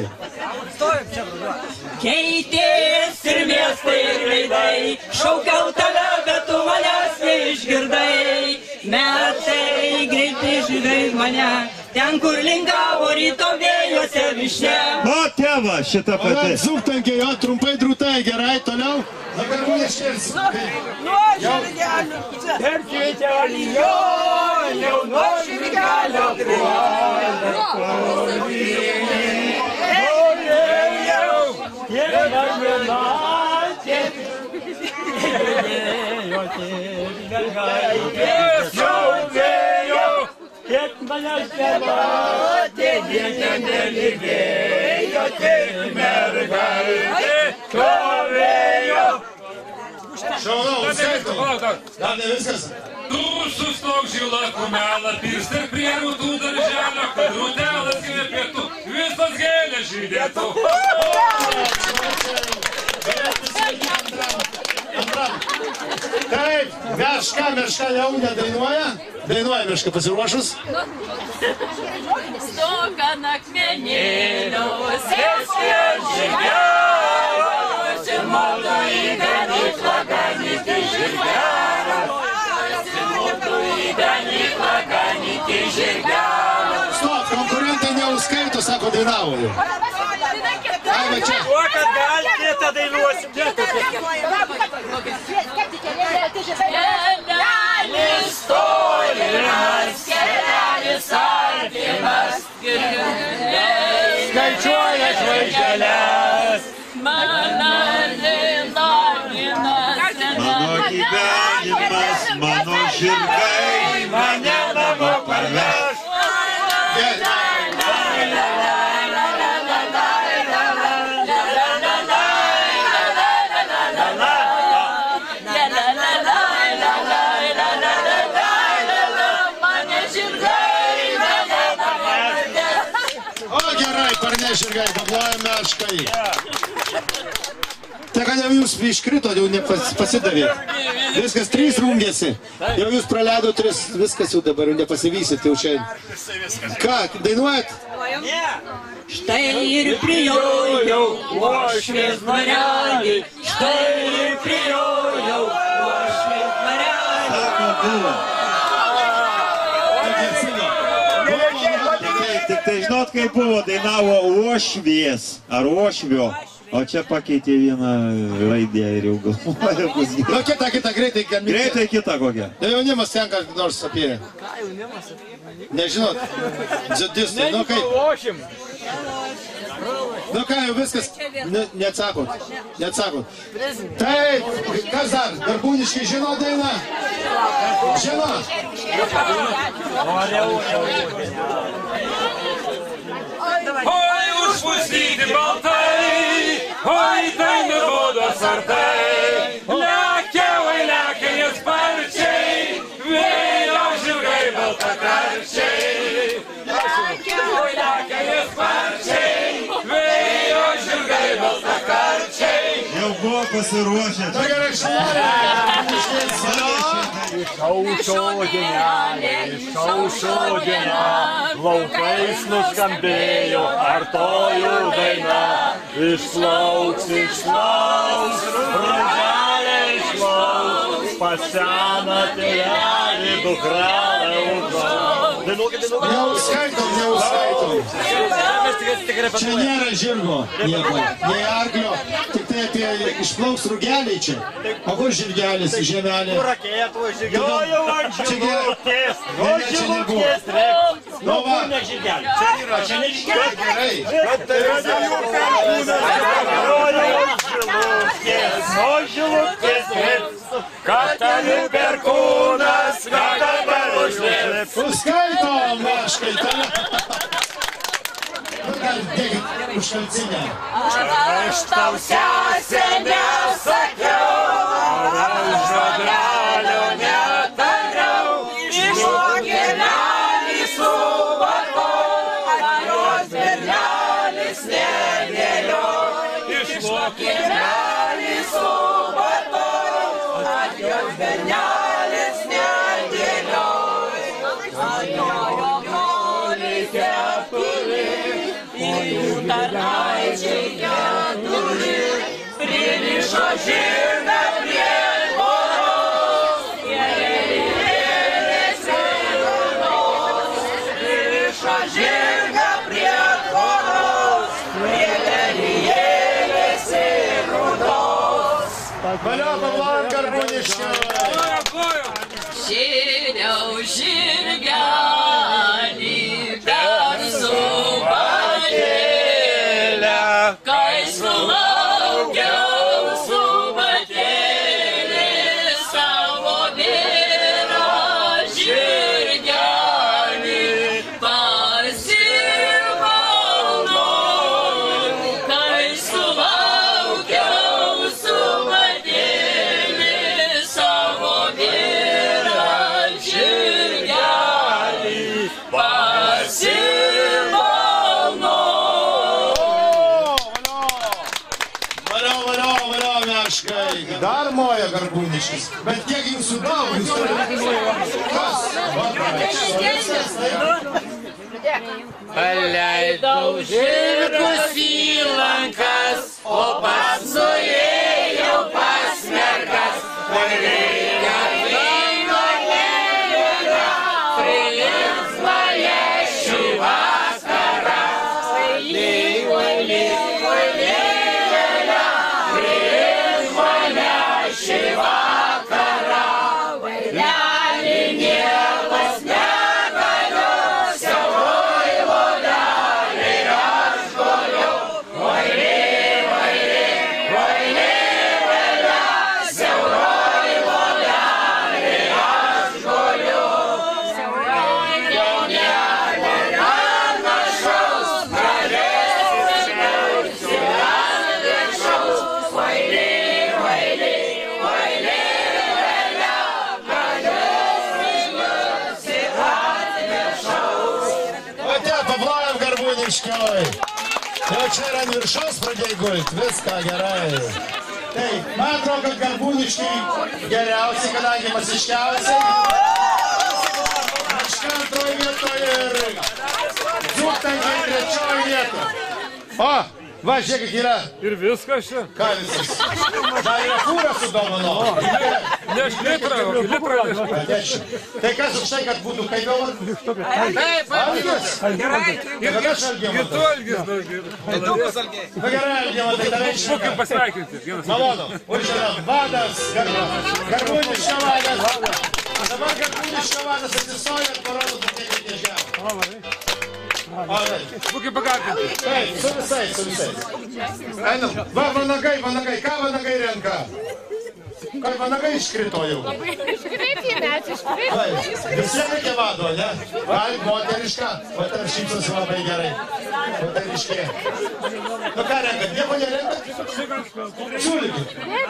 Keitės ir miestai ir veidai, šaukiau tave, bet tu manęs neišgirdai. Metai greitai žydai mane, ten kur lingavo ryto vėjuose višne. O, tėva, šitą patį. Zūktankė, jo, trumpai drūtai, gerai, toliau. Dabar neškės. Nuo žirgelio, per tėtelį jo, jau nuo žirgelio kiek marmelatė, vėjo, mergaitės jau vėjo, kiek manęs nematė, nieko nelydėjo, tik mergaitė stovėjo. Šaunau, skaitau. Dar ne viskas. Tu sustok žilą kumelą, pirsti prie rūtų darželio, kad rūtelas kvepėtų, visas gėlės žydėtų. Taip, meška, meška jau nedainuoja. Dainuoja meška pasiruošus. Stoga nakmenėlio, sesės žirgelio, simotų į ganyklą, ganyti žirgelio, simotų į ganyklą, ganyti žirgelio. Stop, konkurentai neuskaito, sako, dainavo jau. Ai, va čia. O, kad galite, tada dainuosim. Kelelis tolimas, kelelis artimas, skaičiuoja žvaigždeles. Mano gyvenimas, mano gyvenimas, mano žirgai, mane namo parveš. Žirgai, paplojame meškai. Tai kad jau jūs iškrito, jau nepasidavėt. Viskas, trys rungėsi. Jau jūs praleido tris, viskas jau dabar, jau nepasivysit jau čia. Ką, dainuojat? Štai ir prijojau, uošvės dvarelį. Štai ir prijojau, uošvės dvarelį. Tik tai žinot, kaip buvo, dainavo uošvės ar uošvio, o čia pakeitė vieną raidę ir jau galvoja bus gerai. Nu, kita, kita, greitai. Greitai kita kokia. Ne jaunimas tenka nors apie. Nežinot, dzidistai, nu kaip. Nu ką, jau viskas, neatsakot, neatsakot. Taip, kas dar, Darbūniškai žino dainą? Žino? Oi, užpustyti baltai, oi, tai nurodo sartai. Lekia, oi, lekia jie sparčiai, vėjo žirgai baltakarčiai. Lekia, oi, lekia jie sparčiai, vėjo žirgai baltakarčiai. Jau buvo pasiruošę. Na gerai, šalai. Išaušo dienelė, išaušo diena, laukais nuskambėjo artojų daina. Išlauks, išlauks, roželė išlauks, pas seną tėvelį dukrelę užlauks. Neužskaitom, neužskaitom. Čia nėra žirgo, nieko, nei arklio, tik tai apie išplauks rugeliai čia. O kur žirgelis, žemelė? Kur raketų, žirgiojo ant žilutės, o žilutės reiks, nu kur ne žirgelis. Čia yra, čia ne žirgelis. Gerai. Tai yra jų perkūnas, žirgiojo ant žilutės, o žilutės reiks. Katalių perkūnas, katalių užlėps. Užskaitom, meškai, tave. Dėkit. užkalcinę. Aš tau sesė nesakiau, aš žodelio netariau, išmok girnelį suvartau, kad jos girnelis nedėliau. Išmok girnelį suvartau, kad jos girnelis nedėliau. Atjojo broliai keturi, jų tarnaičiai keturi, pririšo žirgą prie tvoros, vėliavėlės raudonos. Pririšo žirgą prie tvoros, vėliavėlės raudonos. Valio Pavlon Garbuniškiui. Sėdėjau žirgelį per subatėlę, kai sulaukiau subatėlį savo vyrą žirgelį pasimaunau, kai sulaukiau subatėlį savo vyrą žirgelį pasimaunau. Valio, valio, valio, meškai. Dar moja Garbuniškis. Bet kiek jūsų daug, jūs turite? Kas? Paleidau žirgus į lankas, o pats nuėjau pas mergas. Man reikia vyno lėlę, priims mane šį vakarą. Lygoj, lygoj lėlę, priims mane šį vakarą. Vairelį niekas negaliu, siauroj lovelėj aš goliu. Vairė, vairė, vairė, vairė, siauroj lovelėj aš goliu. Siauroj lovelėj panašaus, gražiaus, ant viršaus. Vairė, vairė, vairė, vairė, gražiaus, ant viršaus. O te, Pavlojam Garbuniškiui. Jau čia ir ant viršaus pradėjai gult, viską gerai. Tai, man atrodo, kad Garbuniškiai geriausiai, kadangi masiškiausiai. Miška antroji vietoje ir Dzūktankiai trečioji vieta. O, va, žiūrėkit, yra. Ir viskas čia. Ką visas? Dar yra kūra su dovano. Ne aš litrą, o litrą. Tai kas už tai, kad būtų kaip jau? Taip, Algis. gerai. Ir kas Algimantai? Kitu Algis. Daugis Algiai. Na gerai, Algimantai, tave išrinko. Būkim pasveikinti. Malonu. Užžiūrėjom, vadas, Garbuniškio vadas. Dabar Garbuniškio vadas atsistoja ir parodo, kad kiek reikia žemę. Būkim pagarbinti. Taip, su visais, su visais. Einam. Va, vanagai, vanagai. Ką vanagai renka? Kai vanagai iškrito jau. Iškreipė mes, iškreipė. Visiems reikia vado, ne? Gal, moteriška. O tarp šypsosi labai gerai. Moteriškė. Nu ką renkat? Nieko nerenkat? Siūlykit.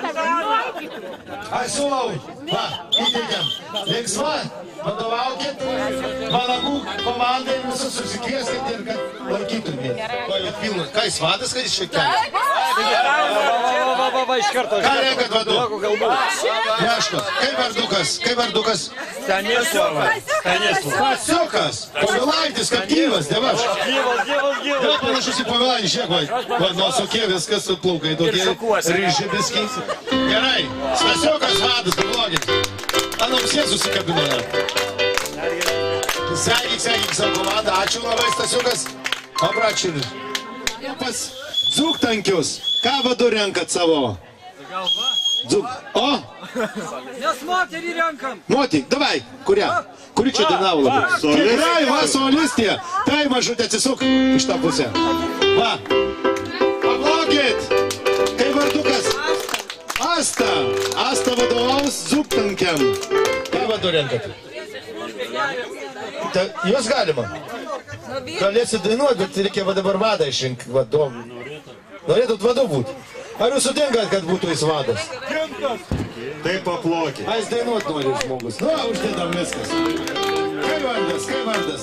Aš siūlau. Va, įteikiam. Linksma. Vadovaukit vanagų komandai ir visus susikvieskit ir kad lankytumėt. Ką jis vadas, kad jis šiek tiek? Va, va, va, iš karto. Ką renkat vadu? Neško. Kaip vardukas? Kaip vardukas? Stanislavas. Stanislavas. Pasiukas. Povilaitis, kaip gyvas, dievaš. Gyvas, gyvas, gyvas. Dėl panašus į Povilaitį, žiūrėk, va. Va, nuosokė viskas su plaukai, tokie ryžibiskiai. Gerai. Stasiukas vadas, pablogit. Anamsie susikabinome. Sveikyk, sveikyk savo komandą. Ačiū labai, Stasiukas. Abračiui. Pas Dzūktankius. Ką vadu renkat savo? Dzūk. O? Mes moterį renkam. Motik, davai. Kurią? Kuri čia dainavo labai? Tikrai, va, solistė. Tai mažutė atsisuk iš tą pusę. Va. Pablogit. Kaip vardukas? Asta. Asta vadovaus Dzūktankiam. Ką vadu renkat? Jūs galima? Galėsit dainuoti, bet reikia va dabar vadą išrinkti vadom. Norėtut vadu būti? Ar jūs sutinkat, kad būtų jis vadas? Tai paplokė. A, jis dainuot nori žmogus. Nu, uždėdam viskas. Kai vardas, kai vardas?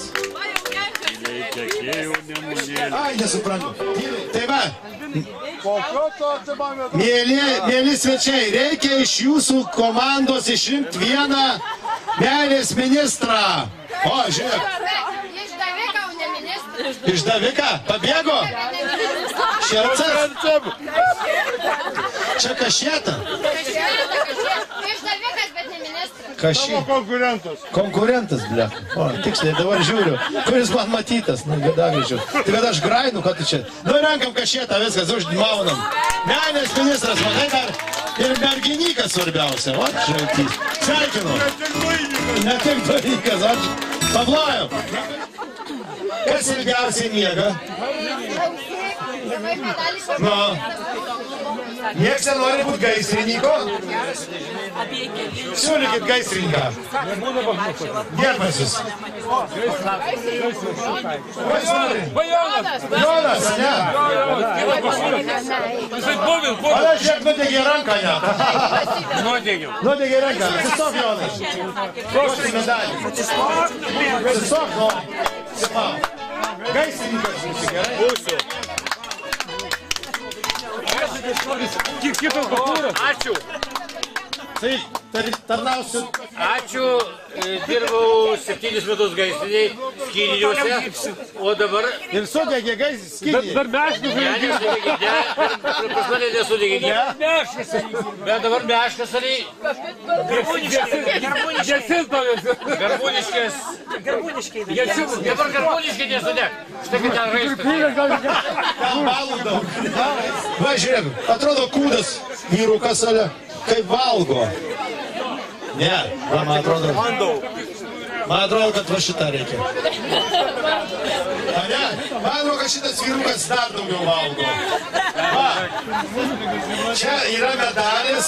Ai, nesuprantu. Tai va. Mėly, mėly svečiai, reikia iš jūsų komandos išrinkti vieną meilės ministrą. O, žiūrėk. Išdaviką, o ne ministrą. Išdaviką? Pabėgo? Šercas? Čia kašėta? Išdavikas, bet ne ministras. Kašė. Konkurentas. Konkurentas, ble. O, tiksliai, dabar žiūriu. Kuris man matytas? Nu, gėdavai žiūriu. Tai kad aš grainu, kad tu čia. Nu, renkam kašėtą, viskas, užmaunam. Meilės ministras, matai, dar ir merginykas svarbiausia. O, žaltys. Sveikinu. Ne tik dalykas, aš paplojam. Kas ilgiausiai miega? Nu. Niekas nenori būti gaisrininko? Siūlykit gaisrininką. Gerbasis. Kas nori? Jonas, ne? Ala, žiūrėk, nudegė ranką net. Nudegė. Nudegė ranką. Atsistok, Jonas. Duosi medalį. Atsistok, nu. Gaisrininkas visi, gerai? Būsiu. Ačiū. Tai tarnausiu. Ačiū. Dirbau septynis metus gaisriniai skyriuose, o dabar... Ir sudegė gaisrinis skyriai. Dar meškas sudegė. Ne, nesudegė, ne. Pas mane nesudegė, ne. Bet dabar meškas arī... Garbūniškės. Garbūniškai. Dabar garbūniškai nesudeg. Štai kad ten raiskas. Ten balų daug. Va, žiūrėk, atrodo kūdas vyrukas, ale, kaip valgo. Ne, va, man atrodo. Man atrodo, kad va šitą reikia. A ne, man atrodo, kad šitas vyrukas dar daugiau valgo. Va, čia yra medalis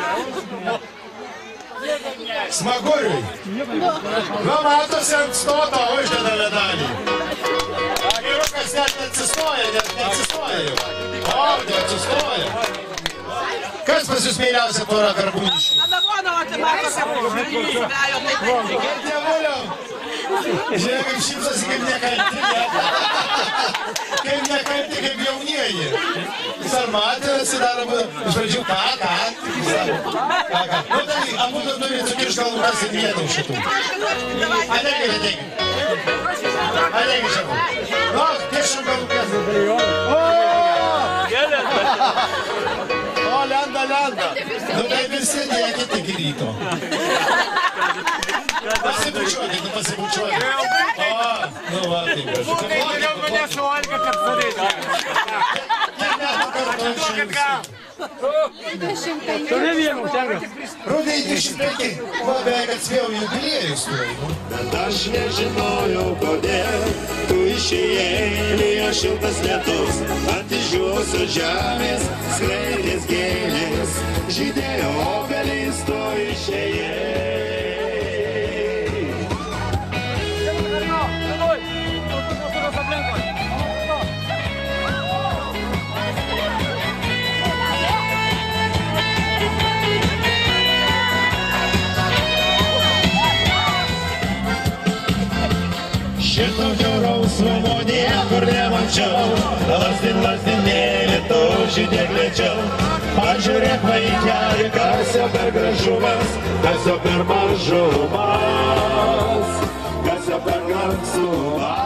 smaguriui. Va, matosi ant stoto uždeda medalį. Vyrukas net neatsistoja, net neatsistoja jau. O, neatsistoja. Kas pas jūs meiliausia pora garbūniškai? Žiūrėk, kaip šypsosi, kaip nekalti, ne? Kaip nekalti, kaip jaunieji. Jis ar matė, atsidaro, iš pradžių, ką, ką? Ką, ką? Nu, tai, abu dar turėtų sukirš galvukas ir vieną iš šitų. Ateikit, ateikit. Ateikit šiandien. Nu, kiršim galvukas. O! O, lenda, lenda. Nu, tai visi dėkit iki ryto. Pasibučiuokit, nu pasibučiuokit. O, nu va, taip gražu. Geriau mane suvalgė, kad surėdė. Rūdai dvidešimt penki. Va, beveik atspėjau jubiliejus. Bet aš nežinojau, kodėl tu išėjai, lijo šiltas lietus, ant išdžiūvusios žemės skleidės gėlės, žydėjo obelys, tu išėjai. Šito jausmo niekur nemačiau, lastin, lastinėlį, tu žydėk lėčiau. Pažiūrėk vaikeli, kas jau per gražumas, kas jau per mažumas, kas jau per garsumas.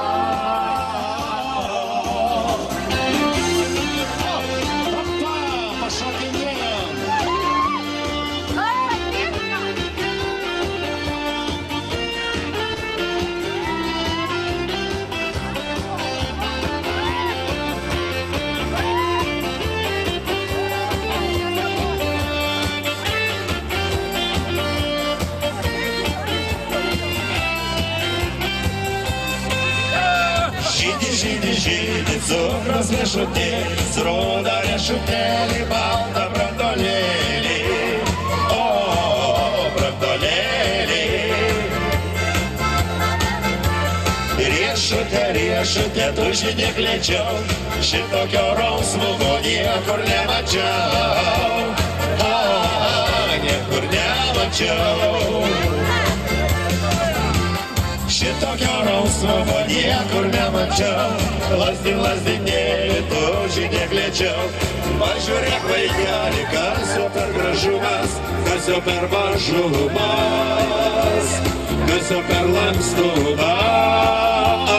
Žydi, žydi, cukros riešutėlis, rudą riešutėlį, baltą brandolėlį, o, brandolėlį. riešutė, riešutė, tu žydėk lėčiau, šitokio rausvumo niekur nemačiau. A, niekur nemačiau. Šitokio rausvumo niekur nemačiau, lasdin, lasdinėlį, tu žydėk lėčiau. Pažiūrėk vaikelį, kas jau per gražumas, kas jau per mažumas, kas jau per lankstumas.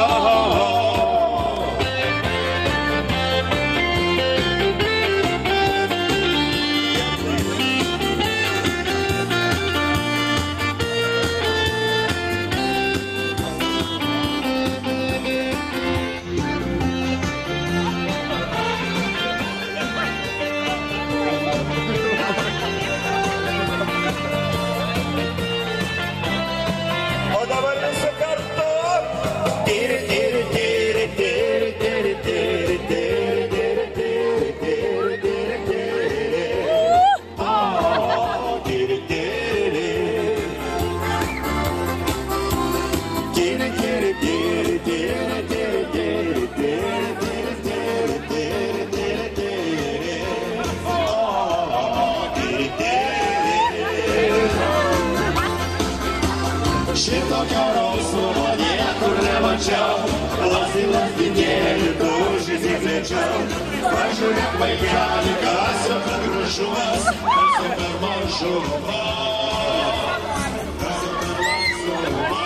Šitokio rausvumo niekur nemačiau, lasdin, lasdinėlį, tu žydėk lėčiau. Pažiūrėk vaikelį, kas jau per gražumas, kas jau per mažumas, kas jau per lankstumas.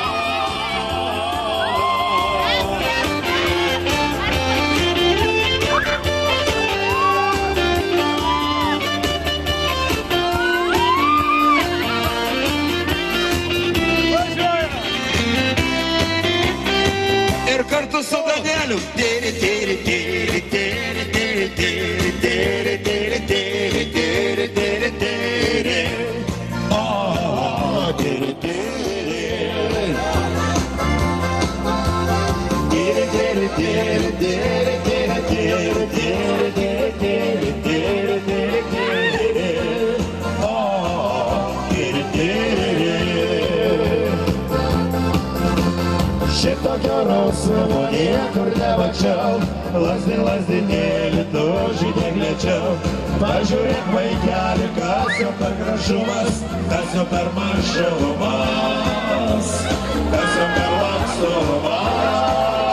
Ir kartu su Danieliu. Tiri, tiri, tiri, tiri, tiri, tiri, tiri, tiri, tiri, tiri, tiri, tiri. O, tiri, tiri. Tiri, tiri, tiri, tiri, tiri, tiri, tiri, tiri, tiri, tiri, tiri, tiri. O, tiri, tiri. Šitokio rausvumo niekur nemačiau, lasdin, lasdinėlį, tu žydėk lėčiau. Pažiūrėk vaikelį, kas jau per gražumas, kas jau per mažumas, kas jau per lankstumas.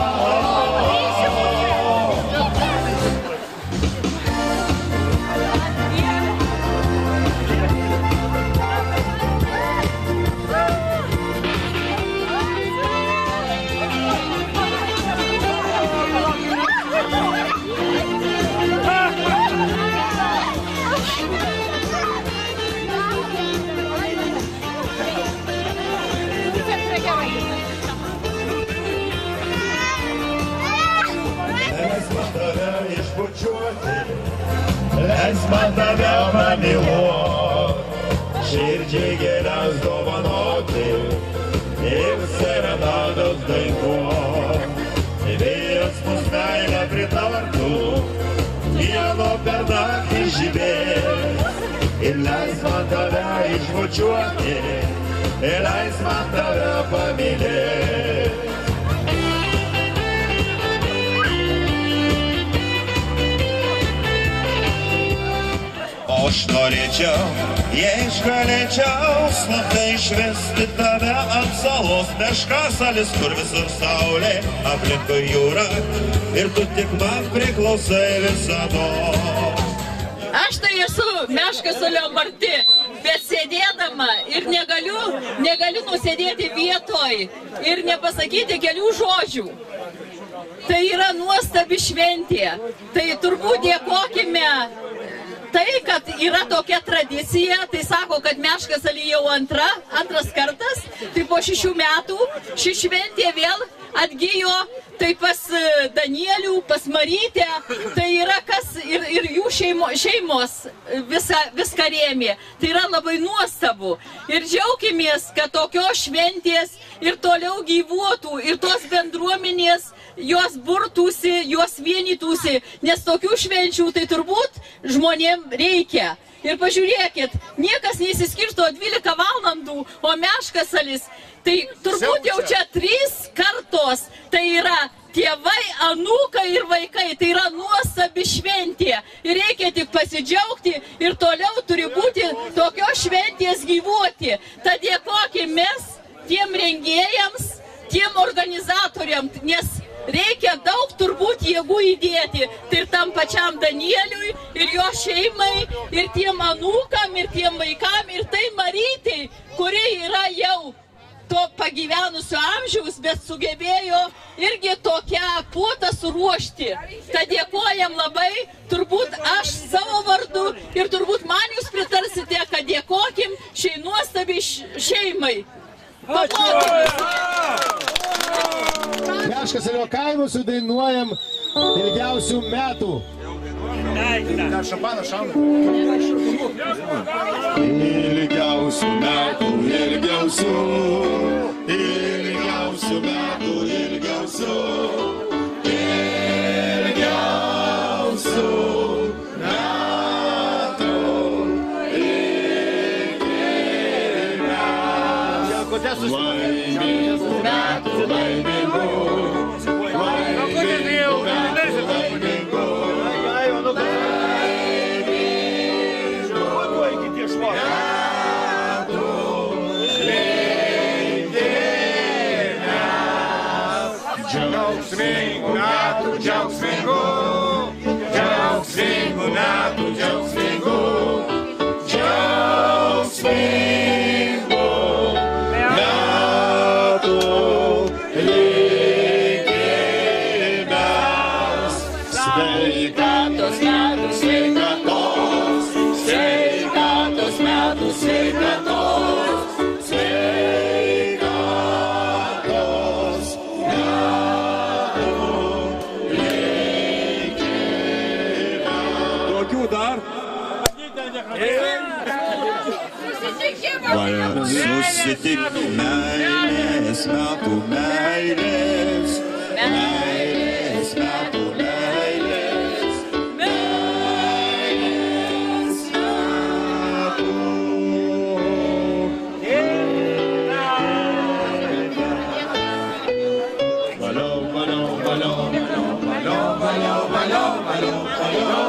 Leis man tave pamyluot, širdžiai gėles dovanoti ir serenados dainuot. Vėjas mus meilę pritartų, vieno per naktį žibės. Ir leis man tave išbučiuoti, ir leis man tave pamylėt. Aš norėčiau, jei aš galėčiau slaptai išvesti tave ant salos Meškasalis, kur visur saulė, aplinkui jūra ir tu tik man priklausai visados. Aš tai esu Meškasalio Marti, bet sėdėdama ir negaliu, negaliu nusėdėti vietoj ir nepasakyti kelių žodžių. Tai yra nuostabi šventė, tai turbūt dėkokime. Tai, kad yra tokia tradicija, tai sako, kad Meškasaly jau antra, antras kartas, tai po šešių metų ši šventė vėl atgijo, tai pas Danielių, pas Marytę, tai yra kas ir, ir jų šeimo, šeimos visa, viską rėmė. Tai yra labai nuostabu. Ir džiaukimės, kad tokios šventės ir toliau gyvuotų, ir tos bendruomenės jos burtųsi, jos vienytųsi, nes tokių švenčių tai turbūt žmonėm reikia. Ir pažiūrėkit, niekas neįsiskirsto dvylika valandų, o Meškasalis, tai turbūt jau čia trys kartos, tai yra tėvai, anūkai ir vaikai, tai yra nuostabi šventė. Ir reikia tik pasidžiaugti ir toliau turi būti tokios šventės gyvuoti. Tad dėkokim mes tiem rengėjams, tiem organizatoriams, nes reikia daug turbūt jėgų įdėti. Tai ir tam pačiam Danieliui, ir jo šeimai, ir tiem anūkam, ir tiem vaikam, ir tai Marytei, kuri yra jau to pagyvenusio amžiaus, bet sugebėjo irgi tokią puotą suruošti. Tad dėkojam labai, turbūt aš savo vardu ir turbūt man jūs pritarsite, kad dėkokim šiai nuostabiai šeimai. Meškasalio kaimų sudainuojam ilgiausių metų. Ilgiausių metų, ilgiausių, ilgiausių metų, ilgiausių, ilgiausių metų, laimingų metų, laimingų, laimingų metų, laimingų. Džiaugsmingų metų, džiaugsmingų, džiaugsmingų metų, džiaugsmingų, džiaugsmingų metų linkime. Sveikatos metų, sveikatos, sveikatos metų, sveikatos, sveikatos dar. Susitik meilės metų, meilės, meilės metų, meilės, meilės metų. Valiau, valiau, valiau, valiau, valiau, valiau, valiau, valiau, valiau.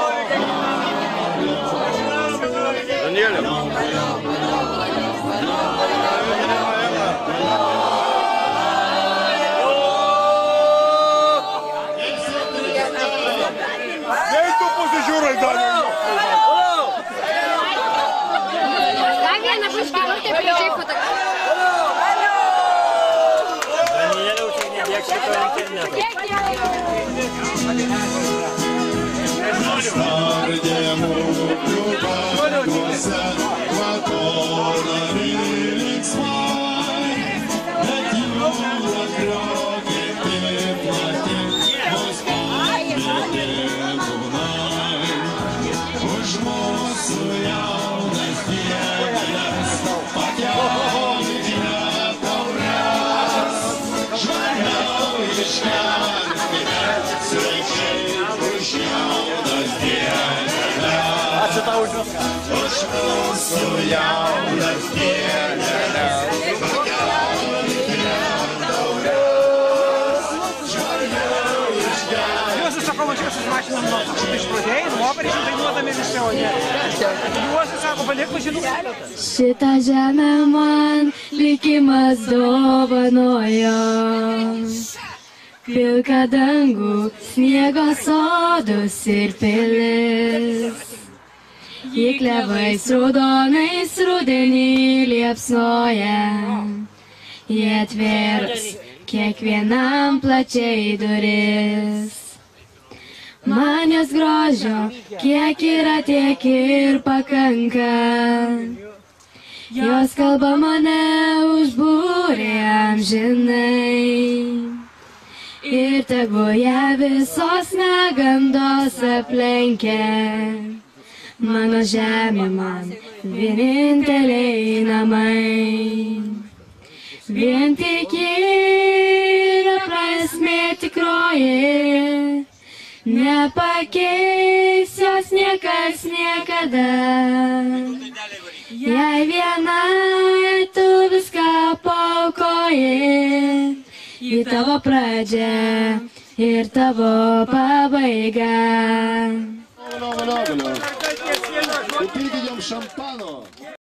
Ačiū tau už viską. Už mūsų jaunas dieneles, Juozas sako, man čia susimašinom nuo iš pradėjai, nuovarį dainuodami visi, o ne. Juozas sako, palik mažinų. Šitą žemę man likimas dovanojo. Pilką dangų, sniego sodus ir pilis. Jį klevais raudonais rudenį liepsnoja. Jie atvers kiekvienam plačiai duris. Man jos grožio, kiek yra tiek ir pakanka. Jos kalba mane užbūrė amžinai. Ir tegu ją visos negandos aplenkia. Mano žemė man vieninteliai namai. Vien tik yra prasmė tikroji, nepakeis jos niekas niekada. Jei vienai tu viską paaukoji, į tavo pradžią ir tavo pabaigą. Valio, valio, valio. Įpilkit jom šampano.